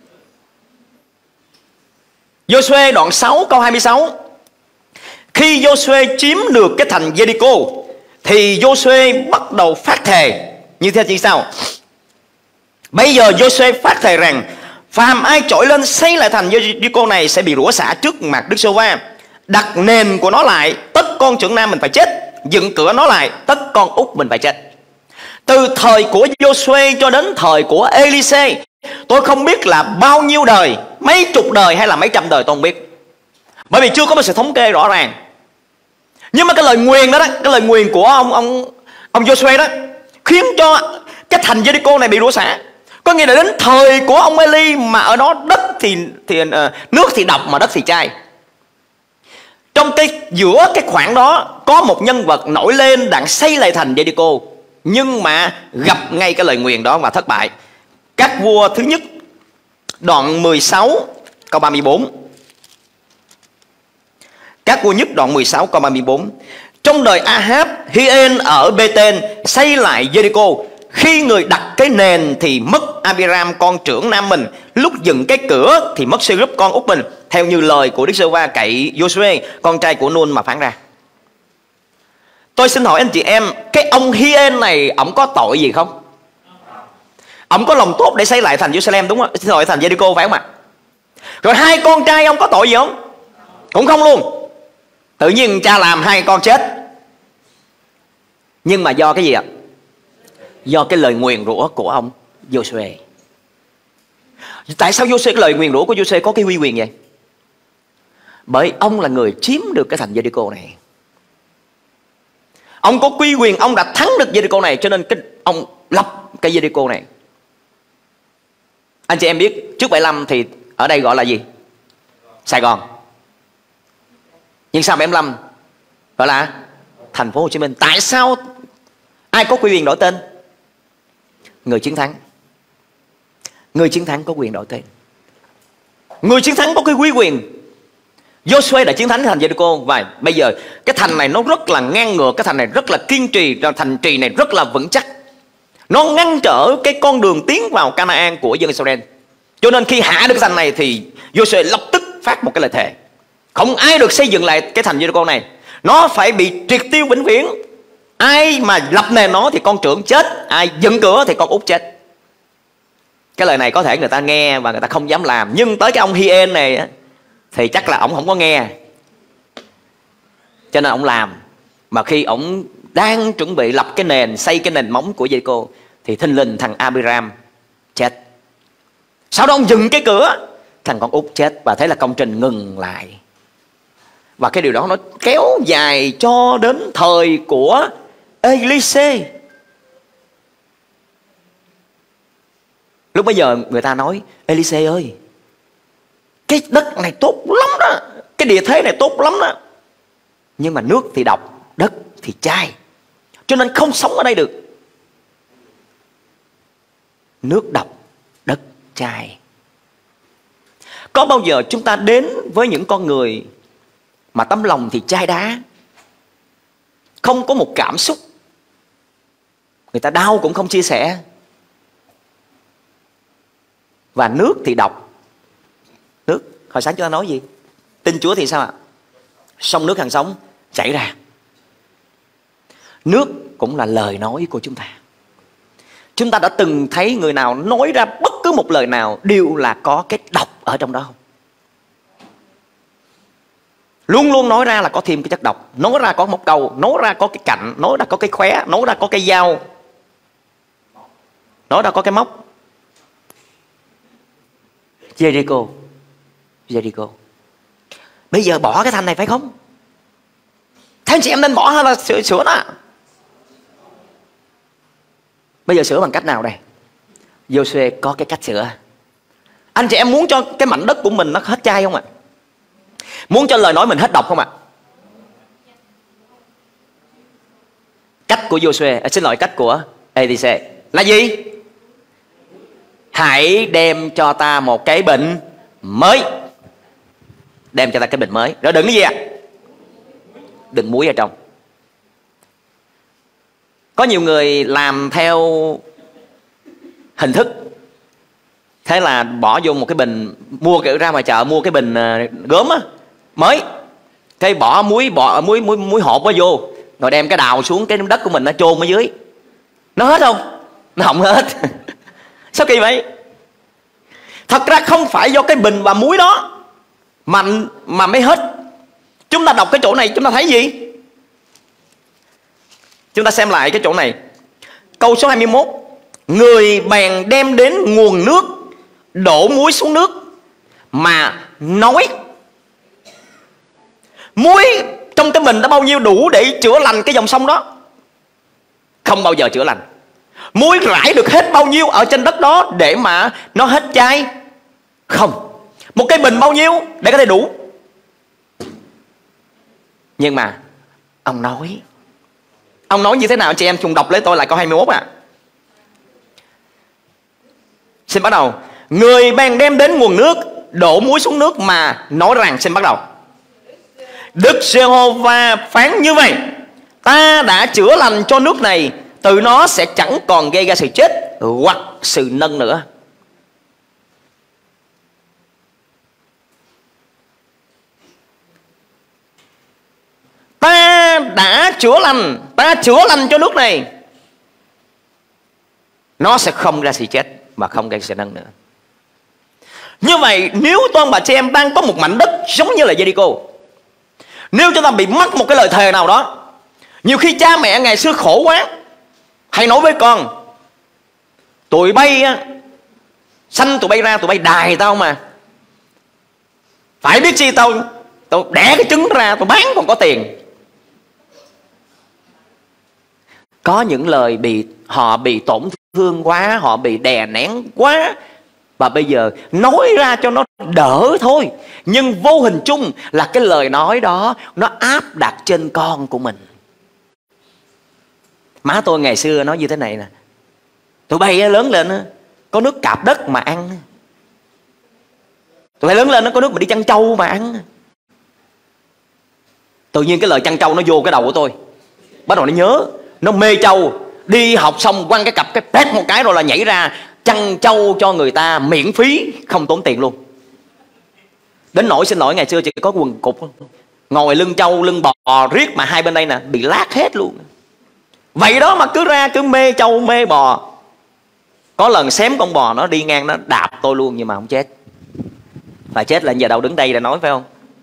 Joshua đoạn 6 câu 26. Khi Joshua chiếm được cái thành Jericho thì Joshua bắt đầu phát thề như thế như sau. Bây giờ Joshua phát thề rằng phàm ai trỗi lên xây lại thành Jericho này sẽ bị rủa xả trước mặt Đức Giê-hô-va. Đặt nền của nó lại, tất con trưởng nam mình phải chết. Dựng cửa nó lại, tất con út mình phải chết. Từ thời của Joshua cho đến thời của Elise, tôi không biết là bao nhiêu đời, mấy chục đời hay là mấy trăm đời tôi không biết, bởi vì chưa có một sự thống kê rõ ràng. Nhưng mà cái lời nguyền đó, cái lời nguyền của ông Joshua đó khiến cho cái thành Jericho này bị rủa xả. Có nghĩa là đến thời của ông Eli mà ở đó đất thì nước thì độc mà đất thì chai. Trong giữa cái khoảng đó có một nhân vật nổi lên đặng xây lại thành Jericho, nhưng mà gặp ngay cái lời nguyền đó và thất bại. Các vua thứ nhất đoạn 16 câu 34. Các vua nhất đoạn 16 câu 34. Trong đời Ahab, Hiên ở Bê-tên xây lại Jericho. Khi người đặt cái nền thì mất Abiram con trưởng nam mình, lúc dựng cái cửa thì mất Serub con út mình, theo như lời của Đức Giê-hô-va cậy Joshua con trai của Nun mà phán ra. Tôi xin hỏi anh chị em, cái ông Hiên này ông có tội gì không? Ông có lòng tốt để xây lại thành Jerusalem đúng không? Xin lỗi, thành Jericho phải không ạ? Rồi hai con trai ông có tội gì không? Cũng không luôn. Tự nhiên cha làm hai con chết. Nhưng mà do cái gì ạ? Do cái lời nguyền rủa của ông Joshua. Tại sao cái lời nguyền rủa của Joshua có cái uy quyền vậy? Bởi ông là người chiếm được cái thành Jericho này. Ông có quy quyền, ông đã thắng được Jericho này, cho nên ông lập cái Jericho này. Anh chị em biết trước 75 thì ở đây gọi là gì? Sài Gòn. Nhưng sau 75 gọi là thành phố Hồ Chí Minh. Tại sao? Ai có quy quyền đổi tên? Người chiến thắng. Người chiến thắng có quyền đổi tên. Người chiến thắng có cái quy quyền. Joshua đã chiến thắng thành Jericho. Và bây giờ cái thành này nó rất là ngang ngược, cái thành này rất là kiên trì, thành trì này rất là vững chắc. Nó ngăn trở cái con đường tiến vào Canaan của dân Israel. Cho nên khi hạ được cái thành này thì Joshua lập tức phát một cái lời thề. Không ai được xây dựng lại cái thành Jericho này. Nó phải bị triệt tiêu vĩnh viễn. Ai mà lập nền nó thì con trưởng chết, ai dựng cửa thì con út chết. Cái lời này có thể người ta nghe và người ta không dám làm. Nhưng tới cái ông Hiên này thì chắc là ổng không có nghe, cho nên ổng làm. Mà khi ổng đang chuẩn bị lập cái nền, xây cái nền móng của Jericho thì thình lình thằng Abiram chết. Sau đó ông dừng cái cửa, thằng con út chết. Và thế là công trình ngừng lại. Và cái điều đó nó kéo dài cho đến thời của Elise. Lúc bây giờ người ta nói Elise ơi, cái đất này tốt lắm đó, cái địa thế này tốt lắm đó, nhưng mà nước thì độc, đất thì chai, cho nên không sống ở đây được. Nước độc, đất chai. Có bao giờ chúng ta đến với những con người mà tấm lòng thì chai đá, không có một cảm xúc, người ta đau cũng không chia sẻ, và nước thì độc. Nước, hồi sáng chúng ta nói gì? Tin Chúa thì sao ạ? Sông nước hằng sống chảy ra. Nước cũng là lời nói của chúng ta. Chúng ta đã từng thấy người nào nói ra bất cứ một lời nào đều là có cái độc ở trong đó không? Luôn luôn nói ra là có thêm cái chất độc. Nói ra có một câu, nói ra có cái cạnh, nói ra có cái khóe, nói ra có cái dao, nói ra có cái móc. Jericho. Bây giờ bỏ cái thanh này phải không? Thế anh chị em nên bỏ hay là sửa nó? Bây giờ sửa bằng cách nào đây? Giô-suê có cái cách sửa. Anh chị em muốn cho cái mảnh đất của mình nó hết chai không ạ? Muốn cho lời nói mình hết độc không ạ? Cách của Giô-suê, xin lỗi, cách của Ê-li-xê là gì? Hãy đem cho ta một cái bình mới. Đem cho ta cái bình mới. Rồi đừng cái gì ạ? Đừng muối ở trong. Có nhiều người làm theo hình thức. Thế là bỏ vô một cái bình, mua kiểu ra ngoài chợ mua cái bình gốm á, mới. Cái bỏ muối hộp nó vô, rồi đem cái đào xuống cái đất của mình nó chôn ở dưới. Nó hết không? Nó không hết. Sao kỳ vậy? Thật ra không phải do cái bình và muối đó mà mới hết. Chúng ta đọc cái chỗ này chúng ta thấy gì? Chúng ta xem lại cái chỗ này. Câu số 21. Người bèn đem đến nguồn nước, đổ muối xuống nước mà nói. Muối trong cái bình đã bao nhiêu đủ để chữa lành cái dòng sông đó? Không bao giờ chữa lành. Muối rải được hết bao nhiêu ở trên đất đó để mà nó hết chai? Không. Một cái bình bao nhiêu để có thể đủ? Nhưng mà ông nói như thế nào anh chị em? Cùng đọc lấy tôi lại câu 21 ạ. Xin bắt đầu. Người bèn đem đến nguồn nước, đổ muối xuống nước mà nói rằng, xin bắt đầu. Đức Giê-hô-va phán như vậy: ta đã chữa lành cho nước này, từ nó sẽ chẳng còn gây ra sự chết hoặc sự nâng nữa. Ta đã chữa lành cho nước này, nó sẽ không ra sự chết và không gây sự nâng nữa. Như vậy nếu tôi bà chị em đang có một mảnh đất giống như là Jericho, nếu chúng ta bị mắc một cái lời thề nào đó, nhiều khi cha mẹ ngày xưa khổ quá, hay nói với con: tụi bay sanh tụi bay ra, tụi bay đài tao mà, phải biết chi tao đẻ cái trứng ra tao bán còn có tiền. Có những lời họ bị tổn thương quá, họ bị đè nén quá, và bây giờ nói ra cho nó đỡ thôi, nhưng vô hình chung là cái lời nói đó nó áp đặt trên con của mình. Má tôi ngày xưa nói như thế này nè: tụi bay lớn lên có nước cạp đất mà ăn, tụi bay lớn lên nó có nước mà đi chăn trâu mà ăn. Tự nhiên cái lời chăn trâu nó vô cái đầu của tôi, bắt đầu nó nhớ, nó mê trâu. Đi học xong quăng cái cặp cái pét một cái rồi là nhảy ra chăn trâu cho người ta miễn phí, không tốn tiền luôn. Đến nỗi xin lỗi ngày xưa chỉ có quần cục, ngồi lưng trâu lưng bò riết mà hai bên đây nè bị lát hết luôn. Vậy đó mà cứ ra cứ mê trâu mê bò. Có lần xém con bò nó đi ngang nó đạp tôi luôn nhưng mà không chết. Và chết là giờ đâu đứng đây để nói phải không?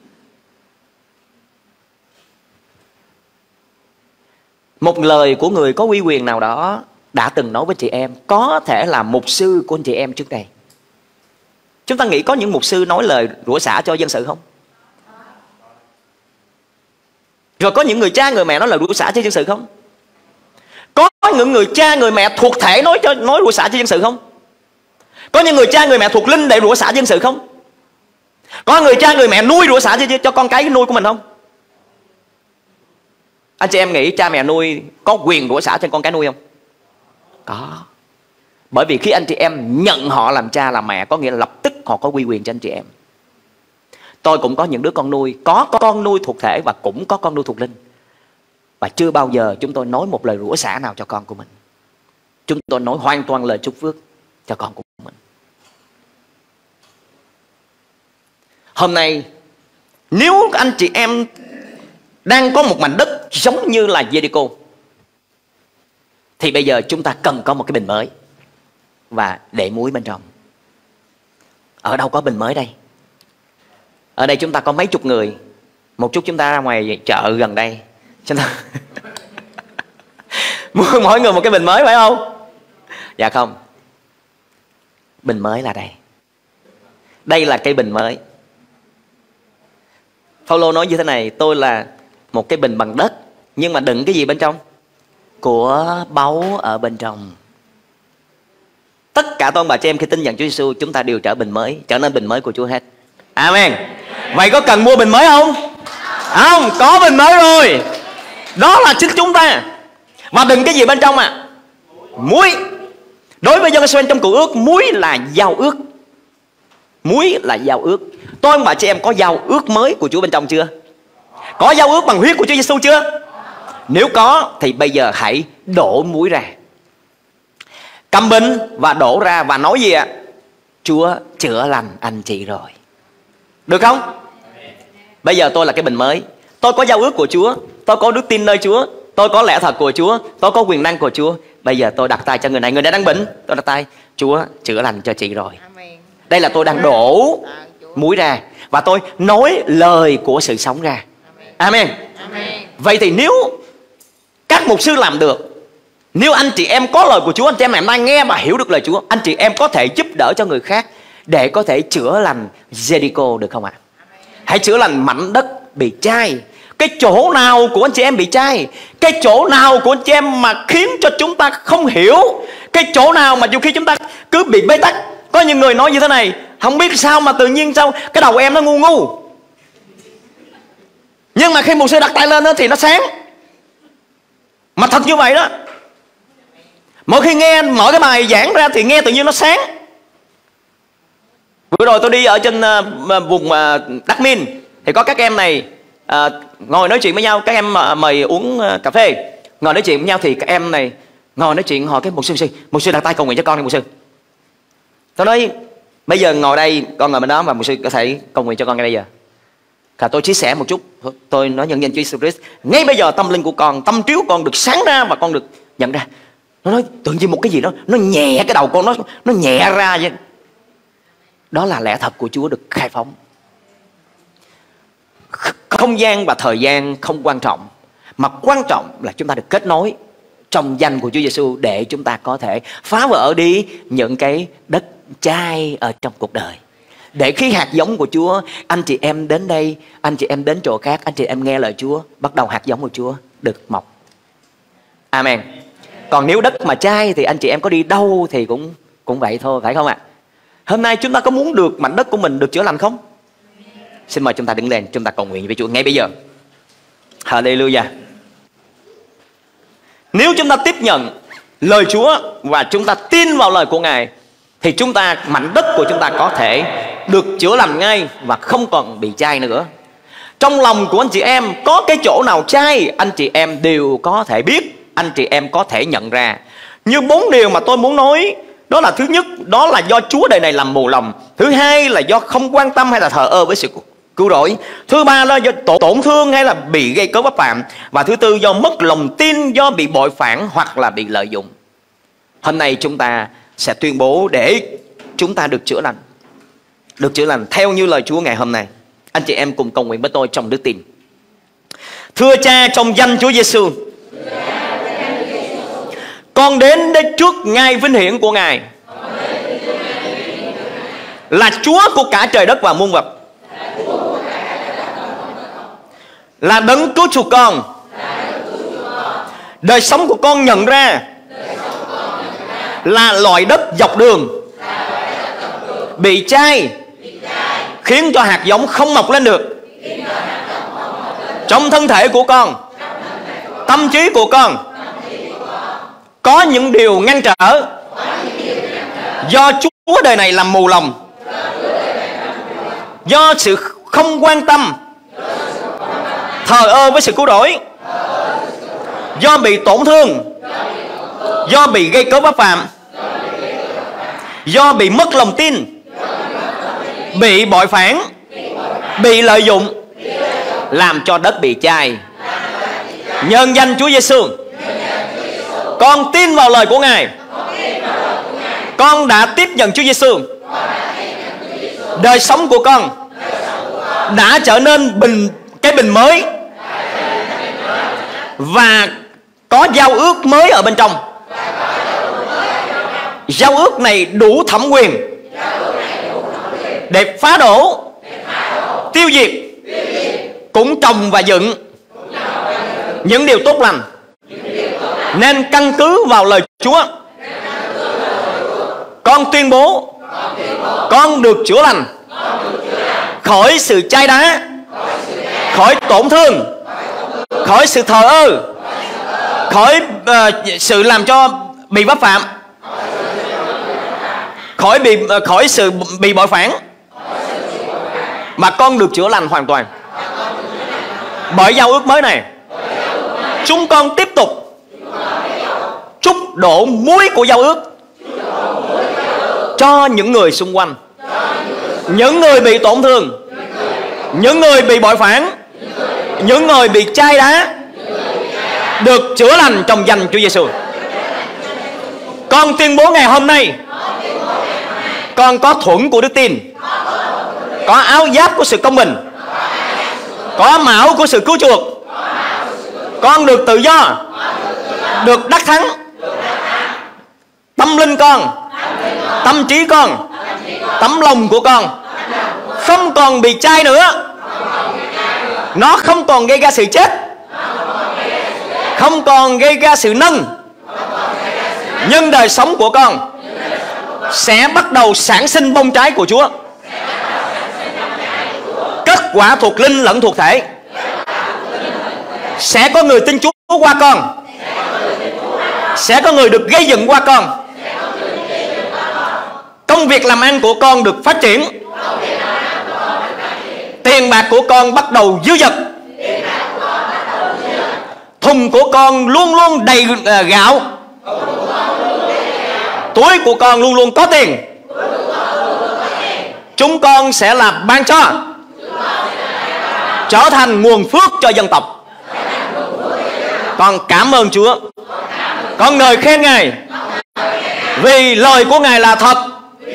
Một lời của người có uy quyền nào đó đã từng nói với chị em, có thể là mục sư của anh chị em trước đây. Chúng ta nghĩ có những mục sư nói lời rủa xả cho dân sự không? Rồi có những người cha người mẹ nói lời rủa xả cho dân sự không? Có những người cha người mẹ thuộc thể nói rủa xả cho dân sự không? Có những người cha người mẹ thuộc linh để rủa xả dân sự không? Có người cha người mẹ nuôi rủa xả cho con cái nuôi của mình không? Anh chị em nghĩ cha mẹ nuôi có quyền rủa xả cho con cái nuôi không? Có. Bởi vì khi anh chị em nhận họ làm cha làm mẹ, có nghĩa là lập tức họ có uy quyền cho anh chị em. Tôi cũng có những đứa con nuôi, có con nuôi thuộc thể và cũng có con nuôi thuộc linh. Và chưa bao giờ chúng tôi nói một lời rủa xả nào cho con của mình. Chúng tôi nói hoàn toàn lời chúc phước cho con của mình. Hôm nay nếu anh chị em đang có một mảnh đất giống như là Jericho, thì bây giờ chúng ta cần có một cái bình mới và để muối bên trong. Ở đâu có bình mới đây? Ở đây chúng ta có mấy chục người. Một chút chúng ta ra ngoài chợ gần đây, chúng ta mua mỗi người một cái bình mới phải không? Dạ không. Bình mới là đây. Đây là cây bình mới. Phaolô nói như thế này: tôi là một cái bình bằng đất, nhưng mà đựng cái gì bên trong? Của báu ở bên trong. Tất cả tôi bà chị em khi tin nhận Chúa Giêsu, chúng ta đều trở nên bình mới của Chúa hết. Amen. Vậy có cần mua bình mới không? Không, có bình mới rồi. Đó là chính chúng ta. Và đừng cái gì bên trong à? Muối. Đối với dân Israel trong Cựu Ước, muối là giao ước. Muối là giao ước. Tôi bà chị em có giao ước mới của Chúa bên trong chưa? Có giao ước bằng huyết của Chúa Giêsu chưa? Nếu có thì bây giờ hãy đổ muối ra. Cầm bình và đổ ra và nói gì ạ? Chúa chữa lành anh chị rồi. Được không? Bây giờ tôi là cái bình mới. Tôi có giao ước của Chúa, tôi có đức tin nơi Chúa, tôi có lẽ thật của Chúa, tôi có quyền năng của Chúa. Bây giờ tôi đặt tay cho người này, người này đang bệnh, tôi đặt tay, Chúa chữa lành cho chị rồi. Đây là tôi đang đổ muối ra và tôi nói lời của sự sống ra. Amen. Vậy thì nếu các mục sư làm được, nếu anh chị em có lời của Chúa, anh chị em đang nghe và hiểu được lời Chúa, anh chị em có thể giúp đỡ cho người khác để có thể chữa lành Jericho được không ạ? Hãy chữa lành mảnh đất bị chai. Cái chỗ nào của anh chị em bị chai? Cái chỗ nào của anh chị em mà khiến cho chúng ta không hiểu? Cái chỗ nào mà dù khi chúng ta cứ bị bế tắc? Có những người nói như thế này: không biết sao mà tự nhiên sao cái đầu em nó ngu ngu, nhưng mà khi mục sư đặt tay lên thì nó sáng. Mà thật như vậy đó. Mỗi khi nghe mở cái bài giảng ra thì nghe tự nhiên nó sáng. Vừa rồi tôi đi ở trên vùng Đắc Min, thì có các em này ngồi nói chuyện với nhau. Các em mời uống cà phê, ngồi nói chuyện với nhau. Thì các em này ngồi nói chuyện hỏi cái mục sư đặt tay cầu nguyện cho con đi mục sư. Tôi nói bây giờ ngồi đây, con ngồi bên đó và mục sư có thể cầu nguyện cho con ngay bây giờ. Và tôi chia sẻ một chút. Tôi nói nhân danh Chúa Jesus Christ, ngay bây giờ tâm linh của con, tâm trí của con được sáng ra và con được nhận ra. Nó nói tự nhiên một cái gì đó nó nhẹ cái đầu con, nó nhẹ ra vậy. Đó là lẽ thật của Chúa được khai phóng. Không gian và thời gian không quan trọng, mà quan trọng là chúng ta được kết nối trong danh của Chúa Giêsu để chúng ta có thể phá vỡ đi những cái đất chai ở trong cuộc đời. Để khi hạt giống của Chúa, anh chị em đến đây, anh chị em đến chỗ khác, anh chị em nghe lời Chúa, bắt đầu hạt giống của Chúa được mọc. Amen. Còn nếu đất mà chai thì anh chị em có đi đâu thì cũng vậy thôi, phải không ạ? Hôm nay chúng ta có muốn được mảnh đất của mình được chữa lành không? Xin mời chúng ta đứng lên, chúng ta cầu nguyện với Chúa ngay bây giờ. Hallelujah. Nếu chúng ta tiếp nhận lời Chúa và chúng ta tin vào lời của Ngài, thì mảnh đất của chúng ta có thể được chữa lành ngay và không còn bị chai nữa. Trong lòng của anh chị em có cái chỗ nào chai, anh chị em đều có thể biết, anh chị em có thể nhận ra. Như 4 điều mà tôi muốn nói, đó là thứ nhất, đó là do Chúa đời này làm mù lòng. Thứ hai là do không quan tâm hay là thờ ơ với sự cứu rỗi. Thứ ba là do tổn thương hay là bị gây cớ pháp phạm. Và thứ tư do mất lòng tin, do bị bội phản hoặc là bị lợi dụng. Hôm nay chúng ta sẽ tuyên bố để chúng ta được chữa lành. Được chữa lành theo như lời Chúa ngày hôm nay. Anh chị em cùng cầu nguyện với tôi trong đức tin. Thưa Cha, trong danh Chúa Giêsu, con đến trước ngai vinh hiển của Ngài, là Chúa của cả trời đất và muôn vật, là đấng cứu chuộc con. Đời sống của con nhận ra là loại đất dọc đường bị chai, khiến cho hạt giống không mọc lên được. Trong thân thể của con, tâm trí của con có những điều ngăn trở, do Chúa đời này làm mù lòng, do sự không quan tâm, thờ ơ với sự cứu rỗi, do bị tổn thương, do bị gây cớ pháp phạm, do bị mất lòng tin, bị bội phản, bị lợi dụng, làm cho đất bị chai. Nhân danh Chúa Giêsu, con tin vào lời của Ngài. Con đã tiếp nhận Chúa Giêsu. Đời sống của con đã trở nên cái bình mới, và có giao ước mới ở bên trong. Giao ước này đủ thẩm quyền để phá đổ, tiêu diệt cũng trồng và dựng những điều tốt lành, nên căn cứ vào lời Chúa. Con tuyên bố con được chữa lành khỏi sự chai đá, khỏi tổn thương, khỏi sự thờ ơ, khỏi sự làm cho bị vấp phạm, khỏi sự bị bội phản, mà con được chữa lành hoàn toàn. Bởi giao ước mới này, chúng con tiếp tục chúc đổ muối của giao ước cho những người xung quanh, những người bị tổn thương, những người bị bội phản, những người bị chai đá, được chữa lành trong danh Chúa Giêsu. Con tuyên bố ngày hôm nay, con có thuẫn của đức tin, có áo giáp của sự công bình, có mão của sự cứu chuộc. Con được tự do, được đắc thắng. Tâm linh con, tâm trí con, tấm lòng của con không còn bị chai nữa. Nó không còn gây ra sự chết, không còn gây ra sự nâng. Nhưng đời sống của con sẽ bắt đầu sản sinh bông trái của Chúa, kết quả thuộc linh lẫn thuộc thể. Sẽ có người tin Chúa qua con, sẽ có người được gây dựng qua con. Công việc làm ăn của con được phát triển. Tiền bạc của con bắt đầu dư dật. Thùng của con luôn luôn đầy gạo. Túi của con luôn luôn có tiền. Chúng con sẽ là ban cho, trở thành nguồn phước cho dân tộc. Con cảm ơn Chúa. Con ngợi khen Ngài vì lời của Ngài là thật.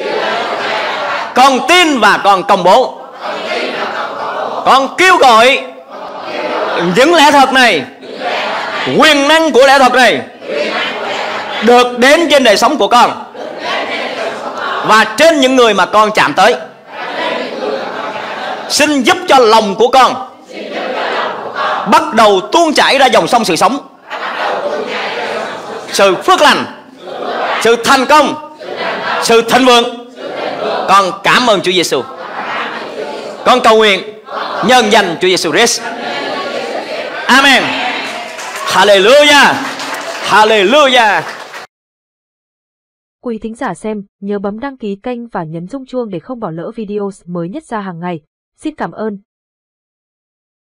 Con tin và con công bố. Con kêu gọi những lẽ thật này, quyền năng của lẽ thật này được đến trên đời sống của con và trên những người mà con chạm tới. Xin giúp cho lòng của con bắt đầu tuôn chảy ra dòng sông sự sống, sự phước lành, sự thành công, sự thịnh vượng. Con cảm ơn Chúa Giêsu. Con cầu nguyện nhân danh Chúa Giêsu Christ. Amen. Hallelujah. Hallelujah. Quý thính giả xem, nhớ bấm đăng ký kênh và nhấn rung chuông để không bỏ lỡ video mới nhất ra hàng ngày. Xin cảm ơn.